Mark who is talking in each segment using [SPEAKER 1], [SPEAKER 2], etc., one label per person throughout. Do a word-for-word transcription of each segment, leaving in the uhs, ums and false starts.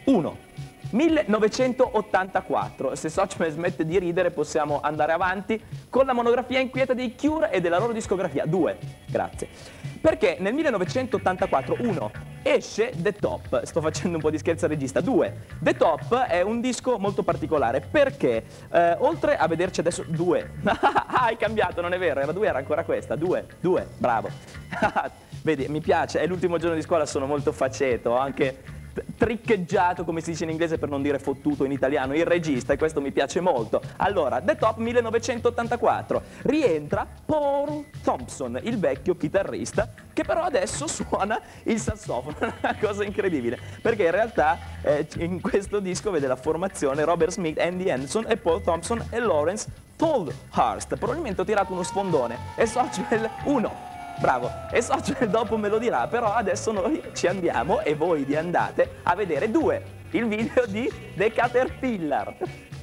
[SPEAKER 1] uno. millenovecentottantaquattro. Se Sochman smette di ridere possiamo andare avanti con la monografia inquieta dei Cure e della loro discografia. due. Grazie. Perché nel millenovecentottantaquattro, uno, esce The Top. Sto facendo un po' di scherzo al regista. due. The Top è un disco molto particolare perché eh, oltre a vederci adesso due. Ah, hai cambiato, non è vero, era due, era ancora questa. due, due, bravo. Vedi, mi piace, è l'ultimo giorno di scuola, sono molto faceto, ho anche triccheggiato, come si dice in inglese per non dire fottuto in italiano, il regista, e questo mi piace molto. Allora, The Top millenovecentottantaquattro, rientra Paul Thompson, il vecchio chitarrista, che però adesso suona il sassofono, una cosa incredibile, perché in realtà eh, in questo disco vede la formazione Robert Smith, Andy Anderson e Paul Thompson e Lawrence Tolhurst. Probabilmente ho tirato uno sfondone, e Sochman uno. Bravo, e Sochman dopo me lo dirà, però adesso noi ci andiamo, e voi vi andate a vedere due, il video di The Caterpillar.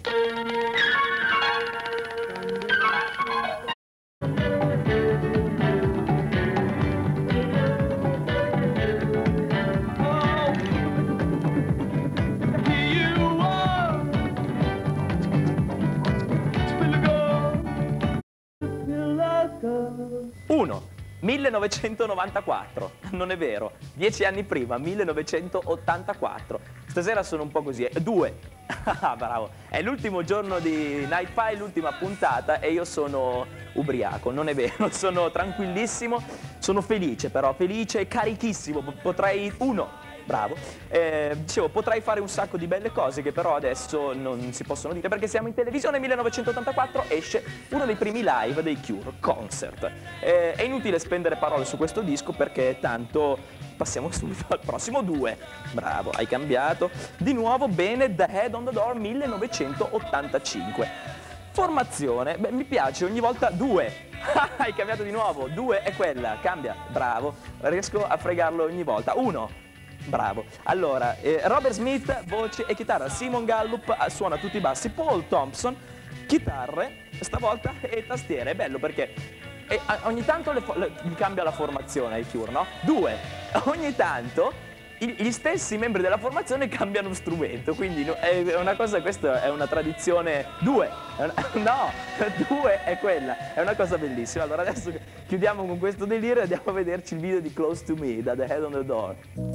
[SPEAKER 1] uno. millenovecentonovantaquattro, non è vero, dieci anni prima, millenovecentottantaquattro. Stasera sono un po' così. due. Ah, bravo. È l'ultimo giorno di Night File, l'ultima puntata, e io sono ubriaco, non è vero, sono tranquillissimo, sono felice però, felice e carichissimo, potrei... uno. Bravo. Eh, dicevo, potrei fare un sacco di belle cose che però adesso non si possono dire perché siamo in televisione. millenovecentottantaquattro esce uno dei primi live dei Cure, Concert. Eh, è inutile spendere parole su questo disco perché tanto passiamo subito al prossimo. due. Bravo, hai cambiato. Di nuovo bene, The Head on the Door millenovecentottantacinque. Formazione, beh, mi piace ogni volta due. Hai cambiato di nuovo, due è quella, cambia, bravo, riesco a fregarlo ogni volta. uno. Bravo. Allora, eh, Robert Smith, voce e chitarra, Simon Gallup suona tutti i bassi, Paul Thompson, chitarre, stavolta, e tastiere. È bello perché eh, ogni tanto le le, gli cambia la formazione ai Cure, no? Due. Ogni tanto i, gli stessi membri della formazione cambiano strumento, quindi no, è una cosa, questa è una tradizione. Due. È una, no, due è quella, è una cosa bellissima. Allora adesso chiudiamo con questo delirio e andiamo a vederci il video di Close to Me da The Head on the Door.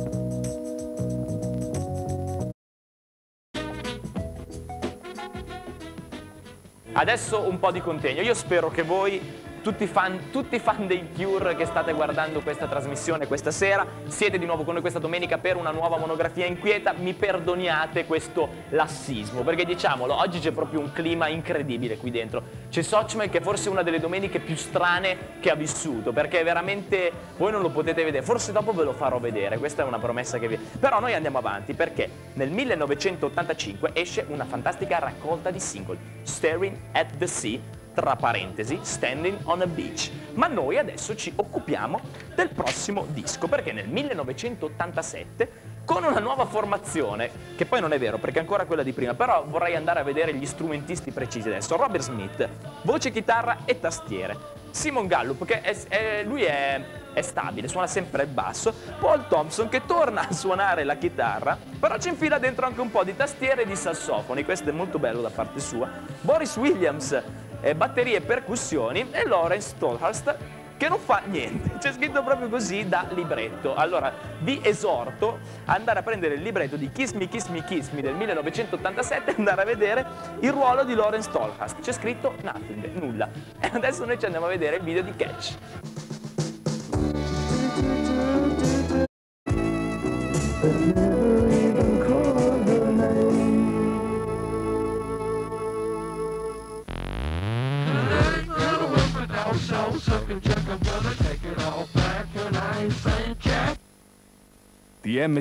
[SPEAKER 1] Adesso un po' di contegno. Io spero che voi, tutti fan, tutti fan dei Cure che state guardando questa trasmissione questa sera, siete di nuovo con noi questa domenica per una nuova monografia inquieta. Mi perdoniate questo lassismo, perché diciamolo, oggi c'è proprio un clima incredibile qui dentro. C'è Sochman che forse è una delle domeniche più strane che ha vissuto, perché veramente voi non lo potete vedere, forse dopo ve lo farò vedere, questa è una promessa che vi... Però noi andiamo avanti perché nel millenovecentottantacinque esce una fantastica raccolta di singoli, Staring at the Sea, tra parentesi, Standing on a Beach. Ma noi adesso ci occupiamo del prossimo disco, perché nel millenovecentottantasette, con una nuova formazione, che poi non è vero perché è ancora quella di prima, però vorrei andare a vedere gli strumentisti precisi adesso. Robert Smith, voce, chitarra e tastiere. Simon Gallup, che è, è, lui è, è stabile, suona sempre il basso. Paul Thompson, che torna a suonare la chitarra, però ci infila dentro anche un po' di tastiere e di sassofoni, questo è molto bello da parte sua. Boris Williams, eh, batterie e percussioni, e Lawrence Tolhurst, che non fa niente, c'è scritto proprio così da libretto. Allora vi esorto ad andare a prendere il libretto di Kiss Me, Kiss Me, Kiss Me del millenovecentottantasette e andare a vedere il ruolo di Lawrence Tolhurst. C'è scritto nothing, nulla. E adesso noi ci andiamo a vedere il video di Catch.
[SPEAKER 2] T M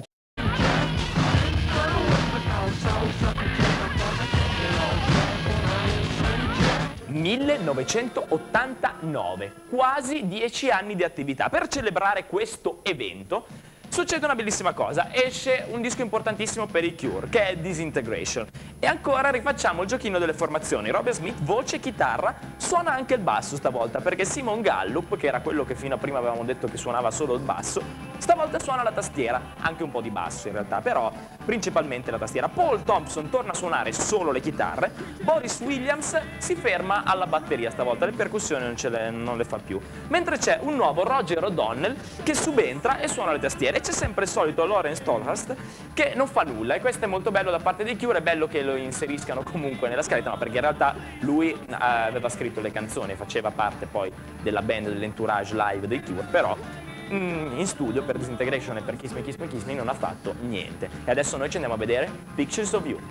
[SPEAKER 1] millenovecentottantanove, quasi dieci anni di attività. Per celebrare questo evento succede una bellissima cosa, esce un disco importantissimo per i Cure, che è Disintegration. E ancora rifacciamo il giochino delle formazioni. Robert Smith, voce, chitarra, suona anche il basso stavolta, perché Simon Gallup, che era quello che fino a prima avevamo detto che suonava solo il basso, Stavolta suona la tastiera, anche un po' di basso in realtà, però principalmente la tastiera. Paul Thompson torna a suonare solo le chitarre, Boris Williams si ferma alla batteria stavolta, le percussioni non, ce le, non le fa più, mentre c'è un nuovo Roger O'Donnell che subentra e suona le tastiere, e c'è sempre il solito Lawrence Tolhurst che non fa nulla, e questo è molto bello da parte dei Cure. È bello che lo inseriscano comunque nella scaletta, no, perché in realtà lui eh, aveva scritto le canzoni, faceva parte poi della band, dell'entourage live dei Cure, però mm, in studio per Disintegration e per Kiss Me Kiss Me Kiss Me non ha fatto niente. E adesso noi ci andiamo a vedere Pictures of You.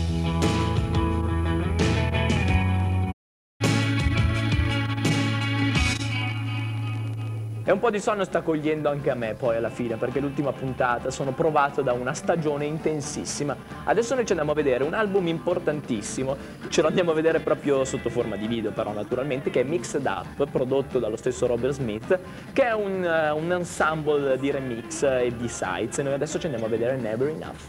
[SPEAKER 1] E un po' di sonno sta cogliendo anche a me poi alla fine, perché l'ultima puntata sono provato da una stagione intensissima. Adesso noi ci andiamo a vedere un album importantissimo, ce lo andiamo a vedere proprio sotto forma di video però naturalmente, che è Mixed Up, prodotto dallo stesso Robert Smith, che è un, uh, un ensemble di remix e di sides, e noi adesso ci andiamo a vedere Never Enough.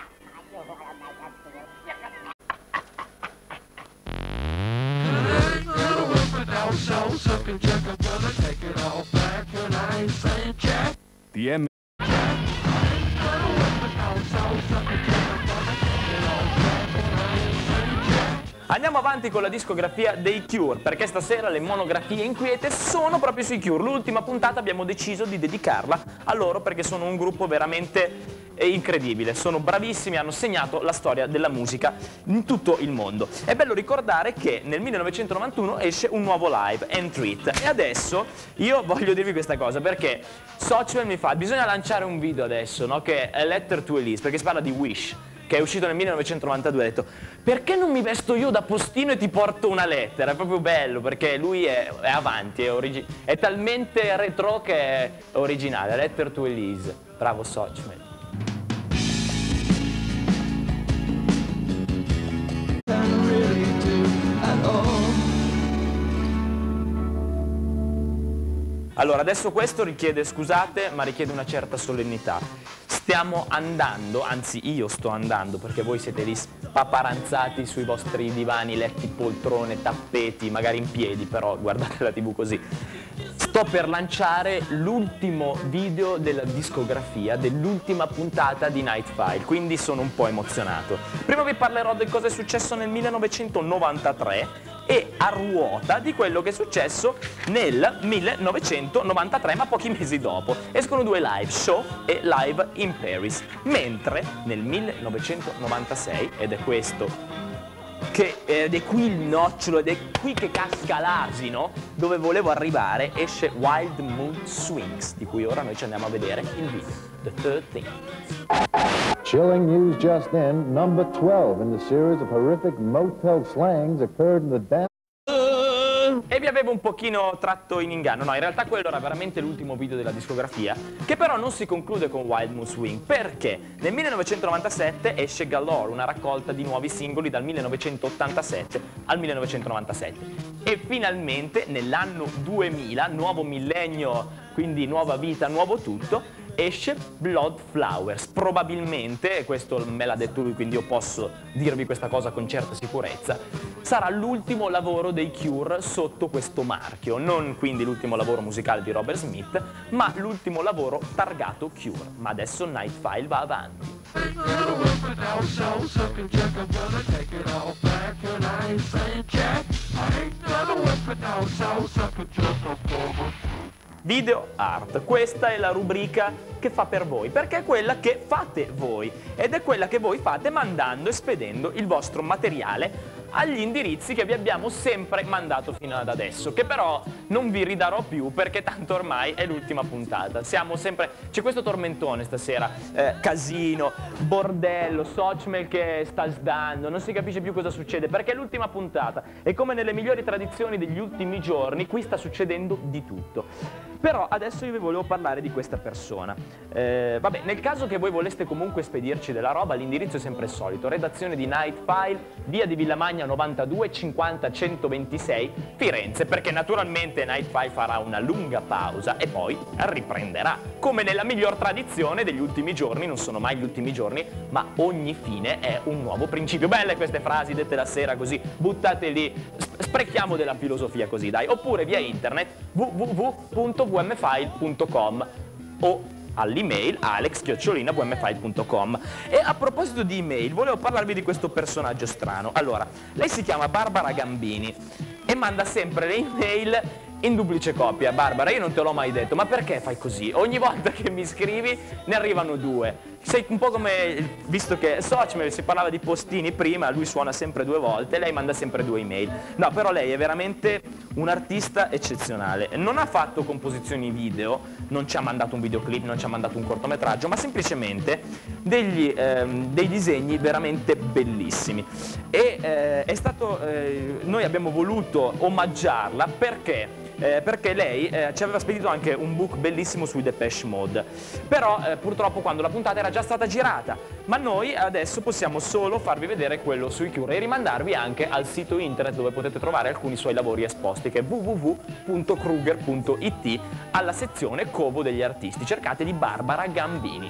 [SPEAKER 2] T M
[SPEAKER 1] Andiamo avanti con la discografia dei Cure, perché stasera le monografie inquiete sono proprio sui Cure. L'ultima puntata abbiamo deciso di dedicarla a loro perché sono un gruppo veramente incredibile, sono bravissimi, hanno segnato la storia della musica in tutto il mondo. È bello ricordare che nel millenovecentonovantuno esce un nuovo live, Entreat, e adesso io voglio dirvi questa cosa, perché Sochman mi fa, bisogna lanciare un video adesso, no? Che è Letter to Elise, perché si parla di Wish, che è uscito nel millenovecentonovantadue, ha detto perché non mi vesto io da postino e ti porto una lettera? È proprio bello perché lui è, è avanti, è, è talmente retro che è originale. Letter to Elise, bravo Sochman. Allora, adesso questo richiede, scusate, ma richiede una certa solennità. Stiamo andando, anzi io sto andando, perché voi siete lì paparanzati sui vostri divani, letti, poltrone, tappeti, magari in piedi, però guardate la tivù così. Sto per lanciare l'ultimo video della discografia dell'ultima puntata di Night File, quindi sono un po' emozionato. Prima vi parlerò di cosa è successo nel millenovecentonovantatré e a ruota di quello che è successo nel millenovecentonovantatré, ma pochi mesi dopo. Escono due live, Show e Live in Paris, mentre nel millenovecentonovantasei, ed è questo che ed è qui il nocciolo, ed è qui che casca l'asino, dove volevo arrivare, esce Wild Mood Swings, di cui ora noi ci andiamo a vedere il video, The thirteenth.
[SPEAKER 3] Chilling news just in, number twelve in the series of horrific motel slangs occurred in the dance.
[SPEAKER 1] E vi avevo un pochino tratto in inganno, no, in realtà quello era veramente l'ultimo video della discografia, che però non si conclude con Wild Mood Swing, perché nel millenovecentonovantasette esce Galore, una raccolta di nuovi singoli dal millenovecentottantasette al millenovecentonovantasette. E finalmente nell'anno duemila, nuovo millennio, quindi nuova vita, nuovo tutto, esce Blood Flowers. Probabilmente, e questo me l'ha detto lui, quindi io posso dirvi questa cosa con certa sicurezza, sarà l'ultimo lavoro dei Cure sotto questo marchio, non quindi l'ultimo lavoro musicale di Robert Smith, ma l'ultimo lavoro targato Cure. Ma adesso Night File va avanti. Video Art, questa è la rubrica che fa per voi, perché è quella che fate voi, ed è quella che voi fate mandando e spedendo il vostro materiale agli indirizzi che vi abbiamo sempre mandato fino ad adesso, che però non vi ridarò più perché tanto ormai è l'ultima puntata. Siamo sempre, c'è questo tormentone stasera, eh, casino, bordello, Sochmel che sta sdando, non si capisce più cosa succede perché è l'ultima puntata e come nelle migliori tradizioni degli ultimi giorni qui sta succedendo di tutto. Però adesso io vi volevo parlare di questa persona. Eh, vabbè, nel caso che voi voleste comunque spedirci della roba, l'indirizzo è sempre il solito, redazione di Night File, via di Villamagna novantadue cinquanta centoventisei, Firenze, perché naturalmente Night File farà una lunga pausa e poi riprenderà, come nella miglior tradizione degli ultimi giorni. Non sono mai gli ultimi giorni, ma ogni fine è un nuovo principio. Belle queste frasi dette la sera così, buttate lì, sprechiamo della filosofia così, dai. Oppure via internet w w w punto v m file punto com o all'email alex chiocciola w m file punto com. E a proposito di email, volevo parlarvi di questo personaggio strano. Allora, lei si chiama Barbara Gambini e manda sempre le email in duplice copia. Barbara, io non te l'ho mai detto, ma perché fai così? Ogni volta che mi scrivi ne arrivano due. Sei un po' come, visto che Sochmel si parlava di postini prima, lui suona sempre due volte, lei manda sempre due email. No, però lei è veramente un artista eccezionale. Non ha fatto composizioni video, non ci ha mandato un videoclip, non ci ha mandato un cortometraggio, ma semplicemente degli, ehm, dei disegni veramente bellissimi. E eh, è stato, eh, noi abbiamo voluto omaggiarla perché Eh, perché lei eh, ci aveva spedito anche un book bellissimo sui Depeche Mode, però eh, purtroppo quando la puntata era già stata girata, ma noi adesso possiamo solo farvi vedere quello sui Cure e rimandarvi anche al sito internet dove potete trovare alcuni suoi lavori esposti, che è w w w punto kruger punto i t, alla sezione Covo degli artisti. Cercate di Barbara Gambini.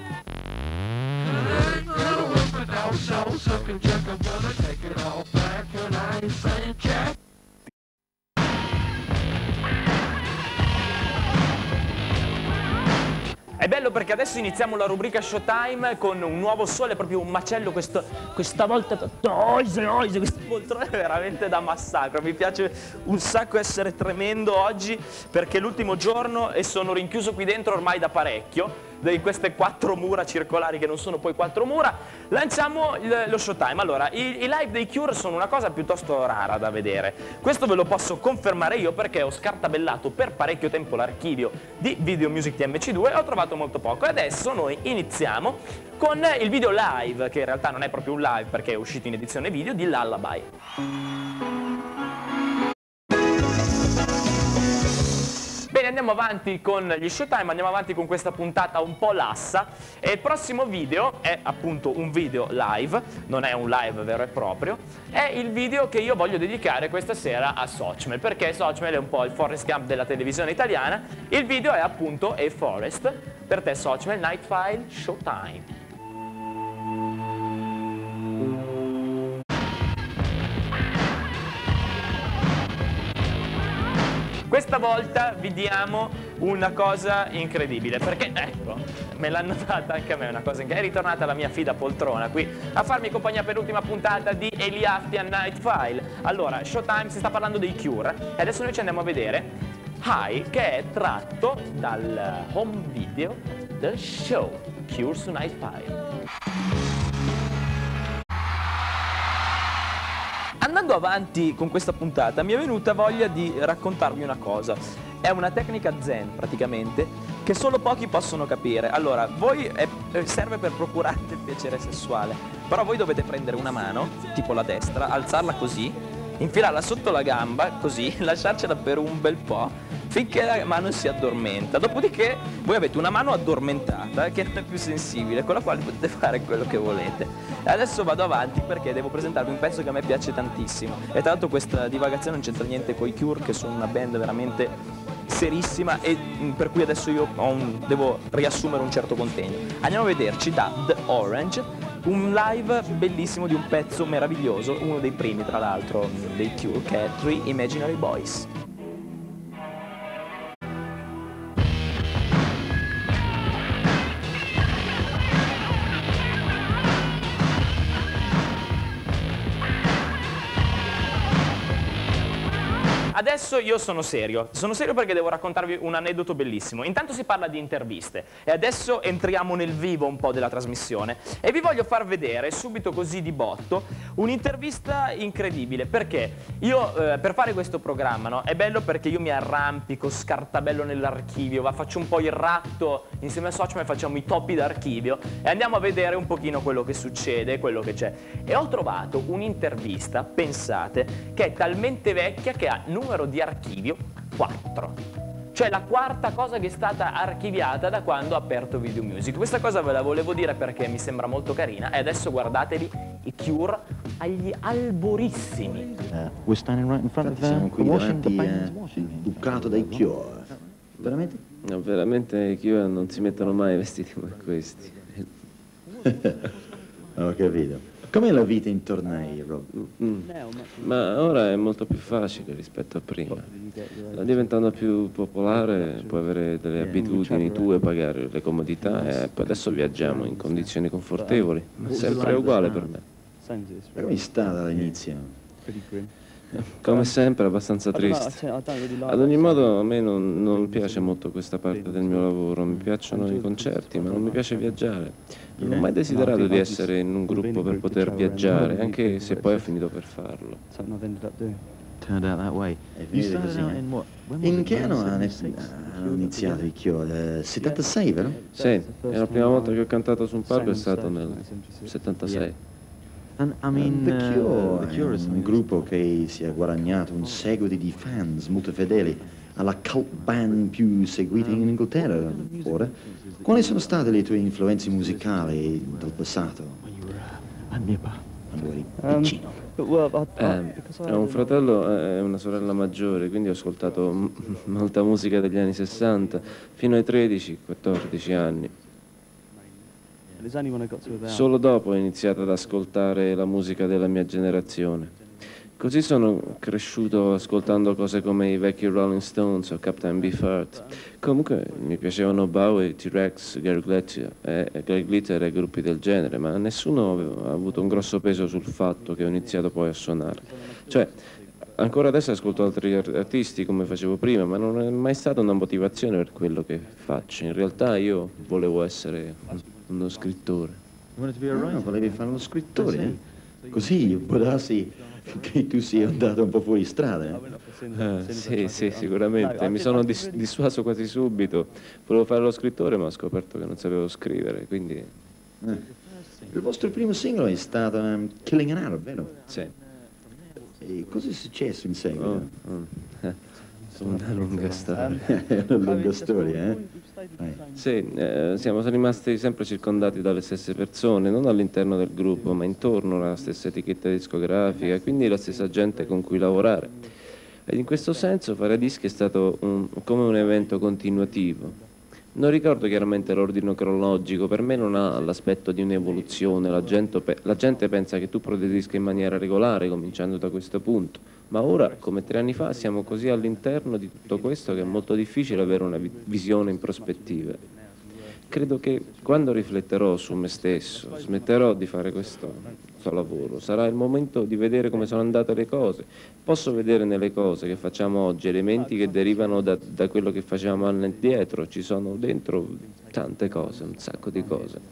[SPEAKER 1] È bello perché adesso iniziamo la rubrica Showtime con un nuovo sole, proprio un macello, questo, questa volta oise, oise, questa poltrona è veramente da massacro. Mi piace un sacco essere tremendo oggi perché è l'ultimo giorno e sono rinchiuso qui dentro ormai da parecchio, di queste quattro mura circolari che non sono poi quattro mura. Lanciamo il, lo Showtime. Allora, i, i live dei Cure sono una cosa piuttosto rara da vedere. Questo ve lo posso confermare io perché ho scartabellato per parecchio tempo l'archivio di Video Music T M C due e ho trovato molto poco. E adesso noi iniziamo con il video live, che in realtà non è proprio un live perché è uscito in edizione video, di Lullaby. Bene, andiamo avanti con gli Showtime, andiamo avanti con questa puntata un po' lassa e il prossimo video è appunto un video live, non è un live vero e proprio, è il video che io voglio dedicare questa sera a Sochmel, perché Sochmel è un po' il Forrest Gump della televisione italiana. Il video è appunto A Forest, per te Sochmel, Night File, Showtime. Questa volta vi diamo una cosa incredibile, perché ecco, me l'hanno data anche a me una cosa incredibile. È ritornata la mia fida poltrona qui a farmi compagnia per l'ultima puntata di Eliaftian Night File. Allora, Showtime, si sta parlando dei Cure e adesso noi ci andiamo a vedere High, che è tratto dal home video del show Cure su Night File. Andando avanti con questa puntata mi è venuta voglia di raccontarvi una cosa. È una tecnica zen praticamente che solo pochi possono capire. Allora, voi è, serve per procurarvi il piacere sessuale, però voi dovete prendere una mano, tipo la destra, alzarla così, infilarla sotto la gamba, così, lasciarcela per un bel po' finché la mano si addormenta. Dopodiché voi avete una mano addormentata che non è più sensibile, con la quale potete fare quello che volete. E adesso vado avanti perché devo presentarvi un pezzo che a me piace tantissimo. E tra l'altro questa divagazione non c'entra niente con i Cure, che sono una band veramente serissima e per cui adesso io ho un, devo riassumere un certo contegno. Andiamo a vederci da The Orange, un live bellissimo di un pezzo meraviglioso, uno dei primi tra l'altro dei Cure, che è Three Imaginary Boys. Adesso io sono serio, sono serio perché devo raccontarvi un aneddoto bellissimo. Intanto si parla di interviste e adesso entriamo nel vivo un po' della trasmissione e vi voglio far vedere subito così di botto un'intervista incredibile, perché io eh, per fare questo programma, no, è bello perché io mi arrampico, scartabello nell'archivio, va, faccio un po' il ratto insieme a Sochmel, facciamo i topi d'archivio e andiamo a vedere un pochino quello che succede, quello che c'è. E ho trovato un'intervista, pensate, che è talmente vecchia che ha numero di archivio quattro, cioè la quarta cosa che è stata archiviata da quando ho aperto Video Music. Questa cosa ve la volevo dire perché mi sembra molto carina e adesso guardatevi i Cure agli alborissimi.
[SPEAKER 4] Uh, we're standing right in front of
[SPEAKER 5] Siamo
[SPEAKER 4] the
[SPEAKER 5] qui
[SPEAKER 4] Washington
[SPEAKER 5] davanti al ducato dei Cure.
[SPEAKER 4] Veramente?
[SPEAKER 5] No, veramente i Cure non si mettono mai vestiti come questi.
[SPEAKER 4] Ho capito.
[SPEAKER 5] Com'è la vita in tornei, Rob?
[SPEAKER 6] Mm. Ma ora è molto più facile rispetto a prima. Diventando più popolare puoi avere delle abitudini tue, pagare le comodità e poi adesso viaggiamo in condizioni confortevoli. Ma sempre uguale per me.
[SPEAKER 5] Ma come è stata all'inizio?
[SPEAKER 6] Come sempre abbastanza triste. Ad ogni modo a me non, non piace molto questa parte del mio lavoro, mi piacciono i concerti, ma non mi piace viaggiare. Non ho mai desiderato di essere in un gruppo per poter viaggiare, anche se poi ho finito per farlo.
[SPEAKER 4] Turned out that way. You started out in what? When was
[SPEAKER 5] In
[SPEAKER 4] it?
[SPEAKER 5] che anno hanno
[SPEAKER 4] nineteen
[SPEAKER 5] hanno iniziato i Cure? settantasei, vero?
[SPEAKER 6] Sì, e la prima volta che ho cantato su un palco è stato nel settantasei.
[SPEAKER 4] And I mean,
[SPEAKER 5] The
[SPEAKER 4] uh,
[SPEAKER 5] Cure
[SPEAKER 4] the
[SPEAKER 5] è
[SPEAKER 4] Cure is
[SPEAKER 5] un gruppo che si è guadagnato un seguito di fans molto fedeli alla cult band più seguita in Inghilterra ora. Quali sono state le tue influenze musicali del passato?
[SPEAKER 4] a Nipper.
[SPEAKER 5] Quando eri
[SPEAKER 7] Um,
[SPEAKER 5] piccino?
[SPEAKER 7] but well, I, I,
[SPEAKER 6] Eh,
[SPEAKER 7] because I
[SPEAKER 6] ho un
[SPEAKER 7] had,
[SPEAKER 6] fratello e una sorella maggiore, quindi ho ascoltato m- molta musica degli anni sessanta fino ai tredici quattordici anni.
[SPEAKER 7] it was only when I got to about
[SPEAKER 6] Solo dopo ho iniziato ad ascoltare la musica della mia generazione. Così sono cresciuto ascoltando cose come i vecchi Rolling Stones o Captain Beefheart. Comunque mi piacevano Bowie, T-Rex, Gary Glitter e, Gary Glitter e gruppi del genere, ma nessuno aveva- ha avuto un grosso peso sul fatto che ho iniziato poi a suonare. Cioè, ancora adesso ascolto altri ar- artisti come facevo prima, ma non è mai stata una motivazione per quello che faccio. In realtà io volevo essere uno scrittore.
[SPEAKER 4] You wanted to be a
[SPEAKER 5] Ah,
[SPEAKER 4] writer?
[SPEAKER 5] volevi fare lo scrittore? eh? Così può darsi che tu sia andato un po' fuori strada. eh?
[SPEAKER 6] Eh, sì, sì, sicuramente. Mi sono dis- dissuaso quasi subito. Volevo fare lo scrittore, ma ho scoperto che non sapevo scrivere, quindi
[SPEAKER 5] Eh. Il vostro primo singolo è stato um, Killing an Arab, vero?
[SPEAKER 6] sì.
[SPEAKER 5] E cosa è successo in
[SPEAKER 6] Oh,
[SPEAKER 5] seguito?
[SPEAKER 6] oh. Una lunga storia.
[SPEAKER 5] È una lunga storia, eh?
[SPEAKER 6] Sì, eh, siamo rimasti sempre circondati dalle stesse persone, non all'interno del gruppo, ma intorno alla stessa etichetta discografica, quindi la stessa gente con cui lavorare. Ed in questo senso fare dischi è stato un- come un evento continuativo. Non ricordo chiaramente l'ordine cronologico, per me non ha l'aspetto di un'evoluzione, la gente, pe- la gente pensa che tu progredisca in maniera regolare, cominciando da questo punto, ma ora, come tre anni fa, siamo così all'interno di tutto questo che è molto difficile avere una vi- visione in prospettiva. Credo che quando rifletterò su me stesso, smetterò di fare questo, questo lavoro, sarà il momento di vedere come sono andate le cose. Posso vedere nelle cose che facciamo oggi elementi che derivano da, da quello che facevamo anni addietro, ci sono dentro tante cose, un sacco di cose.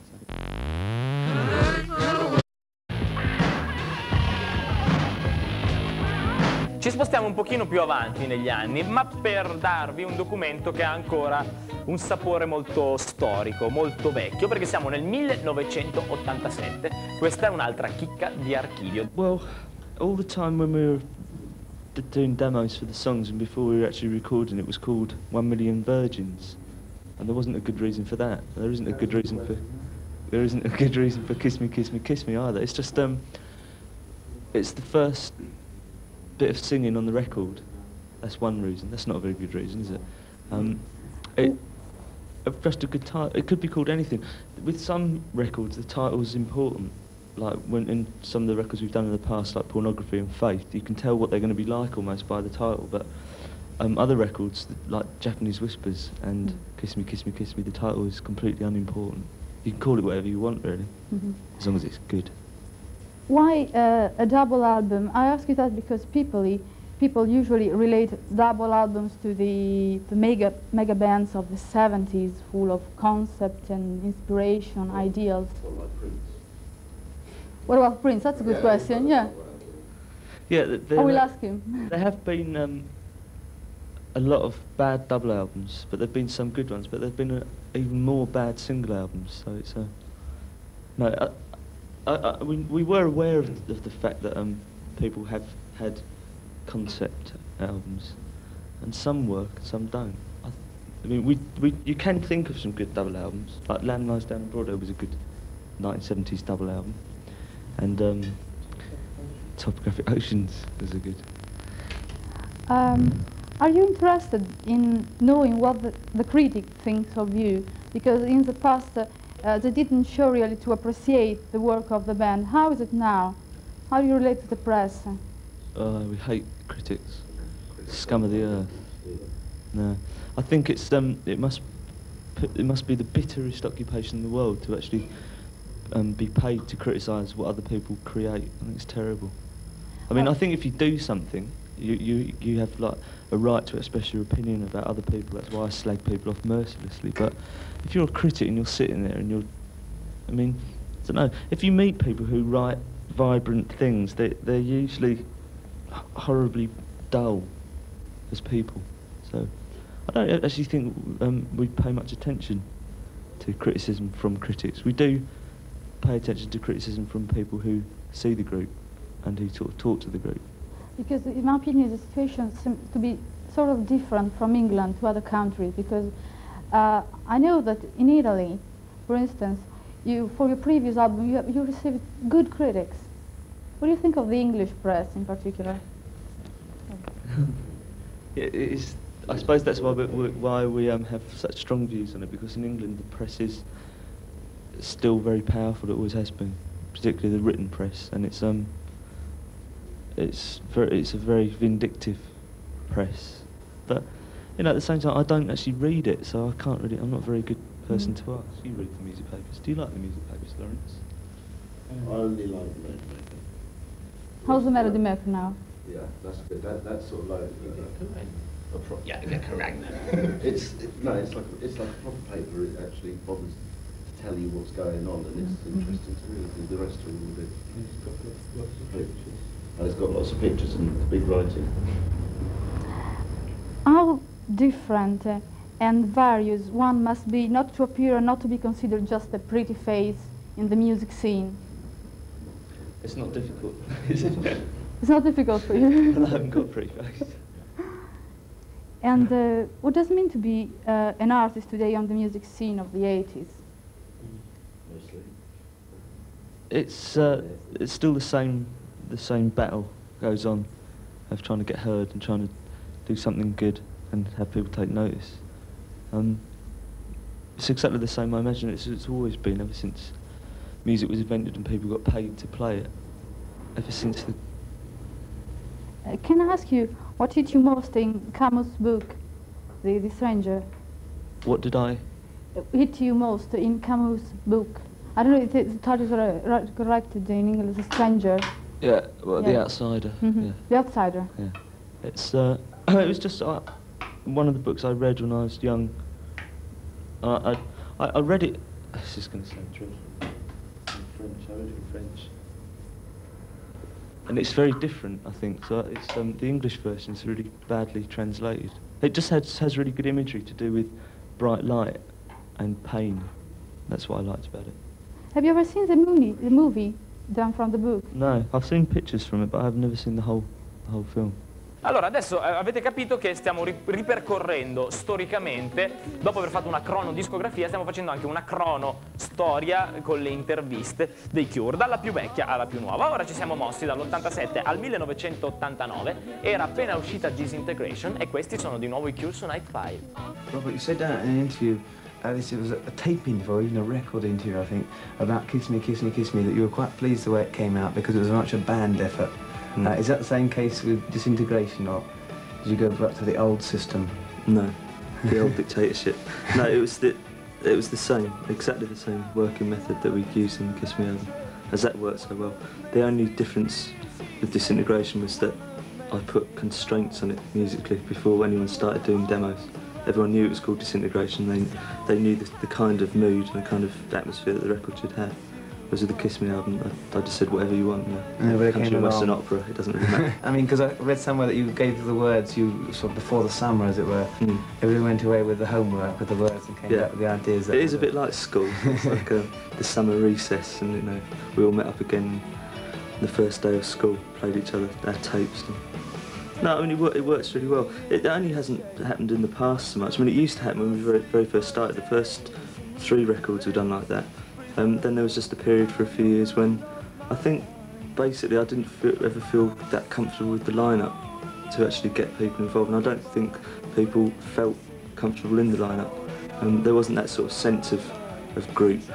[SPEAKER 1] Ci spostiamo un pochino più avanti negli anni, ma per darvi un documento che ha ancora un sapore molto storico, molto vecchio, perché siamo nel millenovecentottantasette. Questa è un'altra chicca di Archivio.
[SPEAKER 7] well, all the time when we were d- doing demos for the songs and before we were actually recording, it was called One Million Virgins, and there wasn't a good reason for that. There isn't a good reason for there isn't a good reason for Kiss Me, Kiss Me, Kiss Me either. It's just um, it's the first bit of singing on the record. That's one reason. That's not a very good reason, is it? Um, it uh, just a good title. It could be called anything. With some records, the title's important. Like when in some of the records we've done in the past, like Pornography and Faith, you can tell what they're going to be like almost by the title. But um, other records, th- like Japanese Whispers and Kiss Me, Kiss Me, Kiss Me, the title is completely unimportant. You can call it whatever you want, really, as long as it's good.
[SPEAKER 8] Why uh, a double album? I ask you that because people, people usually relate double albums to the, the mega, mega bands of the seventies, full of concept and inspiration, ideals. What about Prince? That's a good question, yeah.
[SPEAKER 7] Yeah, th- there,
[SPEAKER 8] I will
[SPEAKER 7] ha-
[SPEAKER 8] ask him.
[SPEAKER 7] there have been um, a lot of bad double albums, but there have been some good ones. But there have been uh, even more bad single albums. So it's a no. I, I, I, we, we were aware of, of the fact that um, people have had concept albums, and some work, and some don't. I, th- I mean, we, we you can think of some good double albums. Like Land Lies Down Broadway was a good nineteen seventies double album, and um, Topographic Oceans was a good.
[SPEAKER 8] Um, are you interested in knowing what the, the critic thinks of you? Because in the past, uh, uh, they didn't show really to appreciate the work of the band. How is it now? How do you relate to the press?
[SPEAKER 7] Uh, we hate critics. Scum of the earth. No, I think it's um, it must it must be the bitterest occupation in the world to actually um, be paid to criticise what other people create. I think it's terrible. I mean, I think if you do something, you you you have like a right to express your opinion about other people. That's why I slag people off mercilessly. But if you're a critic and you're sitting there and you're, I mean, I don't know. If you meet people who write vibrant things, they they're usually horribly dull as people. So I don't actually think um, we pay much attention to criticism from critics. We do pay attention to criticism from people who see the group and who sort of talk to the group.
[SPEAKER 8] Because in my opinion the situation seems to be sort of different from England to other countries, because uh, I know that in Italy, for instance, you for your previous album you, you received good critics. What do you think of the English press in particular?
[SPEAKER 7] It is, I suppose that's why we, why we um, have such strong views on it, because in England the press is still very powerful. It always has been, particularly the written press, and it's um it's very it's a very vindictive press. But you know, at the same time, I don't actually read it, so I can't really. I'm not a very good person to ask. You read the music papers. Do you like the music papers, Lawrence?
[SPEAKER 9] I only like the Melody Maker.
[SPEAKER 8] How's the Melody Maker now?
[SPEAKER 9] Yeah, that's good. That, that's sort of like a pro
[SPEAKER 1] Yeah, yeah, correct.
[SPEAKER 9] it's it, no, it's like it's like a proper paper. It actually bothers to tell you what's going on, and it's interesting to read. The rest are all a bit. It's got lots of pictures, and it's got lots of pictures and big writing.
[SPEAKER 8] How different uh, and various one must be not to appear and not to be considered just a pretty face in the music scene.
[SPEAKER 7] It's not difficult, is it?
[SPEAKER 8] It's not difficult for you.
[SPEAKER 7] I haven't got a pretty face.
[SPEAKER 8] And uh, what does it mean to be uh, an artist today on the music scene of the eighties?
[SPEAKER 9] Mostly.
[SPEAKER 7] It's uh, it's still the same the same battle goes on of trying to get heard and trying to do something good and have people take notice. Um, it's exactly the same. I imagine it's it's always been ever since music was invented and people got paid to play it. Ever since the
[SPEAKER 8] Uh, can I ask you, what hit you most in Camus' book, The, the Stranger?
[SPEAKER 7] what did I?
[SPEAKER 8] Uh, hit you most in Camus' book? I don't know if the title is right, right, corrected in English, The Stranger.
[SPEAKER 7] Yeah, well, The
[SPEAKER 8] Yeah.
[SPEAKER 7] Outsider.
[SPEAKER 8] Mm-hmm.
[SPEAKER 7] Yeah.
[SPEAKER 8] The Outsider.
[SPEAKER 7] Yeah, it's uh, it was just uh, one of the books I read when I was young. Uh, I, I I read it. This is going to sound dreadful. In French, I read it in French, and it's very different. I think so. It's um, the English version is really badly translated. It just has has really good imagery to do with bright light and pain. That's what I liked about it.
[SPEAKER 8] Have you ever seen the movie, the movie done from the book?
[SPEAKER 7] No, I've seen pictures from it, but I've never seen the whole the whole film.
[SPEAKER 1] Allora, adesso eh, avete capito che stiamo ri ripercorrendo storicamente, dopo aver fatto una crono-discografia, stiamo facendo anche una crono-storia con le interviste dei Cure, dalla più vecchia alla più nuova. Ora ci siamo mossi dall'ottantasette al millenovecentottantanove, era appena uscita Disintegration e questi sono di nuovo i Cure su Night Five.
[SPEAKER 10] Robert, you said that in an interview, uh, this was a, a tape interview, or even a record interview, I think, about Kiss Me, Kiss Me, Kiss Me, that you were quite pleased the way it came out because it was much a band effort.
[SPEAKER 7] Mm.
[SPEAKER 10] Uh, is that the same case with Disintegration, or did you go back to the old system?
[SPEAKER 7] No, the old dictatorship. No, it was the it was the same, exactly the same working method that we used in Kiss Me album, as that worked so well. The only difference with Disintegration was that I put constraints on it musically before anyone started doing demos. Everyone knew it was called Disintegration. They they knew the, the kind of mood and the kind of atmosphere that the record should have. Whereas with the Kiss Me album, I, I just said whatever you want. You know,
[SPEAKER 10] Yeah,
[SPEAKER 7] country and western opera, it doesn't really matter.
[SPEAKER 10] I mean, because I read somewhere that you gave the words, you sort of before the summer, as it were.
[SPEAKER 7] Mm.
[SPEAKER 10] Everyone went away with the homework, with the words, and came
[SPEAKER 7] Yeah.
[SPEAKER 10] back with the ideas. That
[SPEAKER 7] It is a
[SPEAKER 10] were-
[SPEAKER 7] bit like school. It's like uh, the summer recess, and you know, we all met up again the first day of school, played each other our tapes. And no, I mean it, wor it works really well. It only hasn't happened in the past so much. I mean, it used to happen when we very, very first started. The first three records were done like that. Um, then there was just a period for a few years when I think basically I didn't feel, ever feel that comfortable with the lineup to actually get people involved, and I don't think people felt comfortable in the lineup. Um, there wasn't that sort of sense of, of group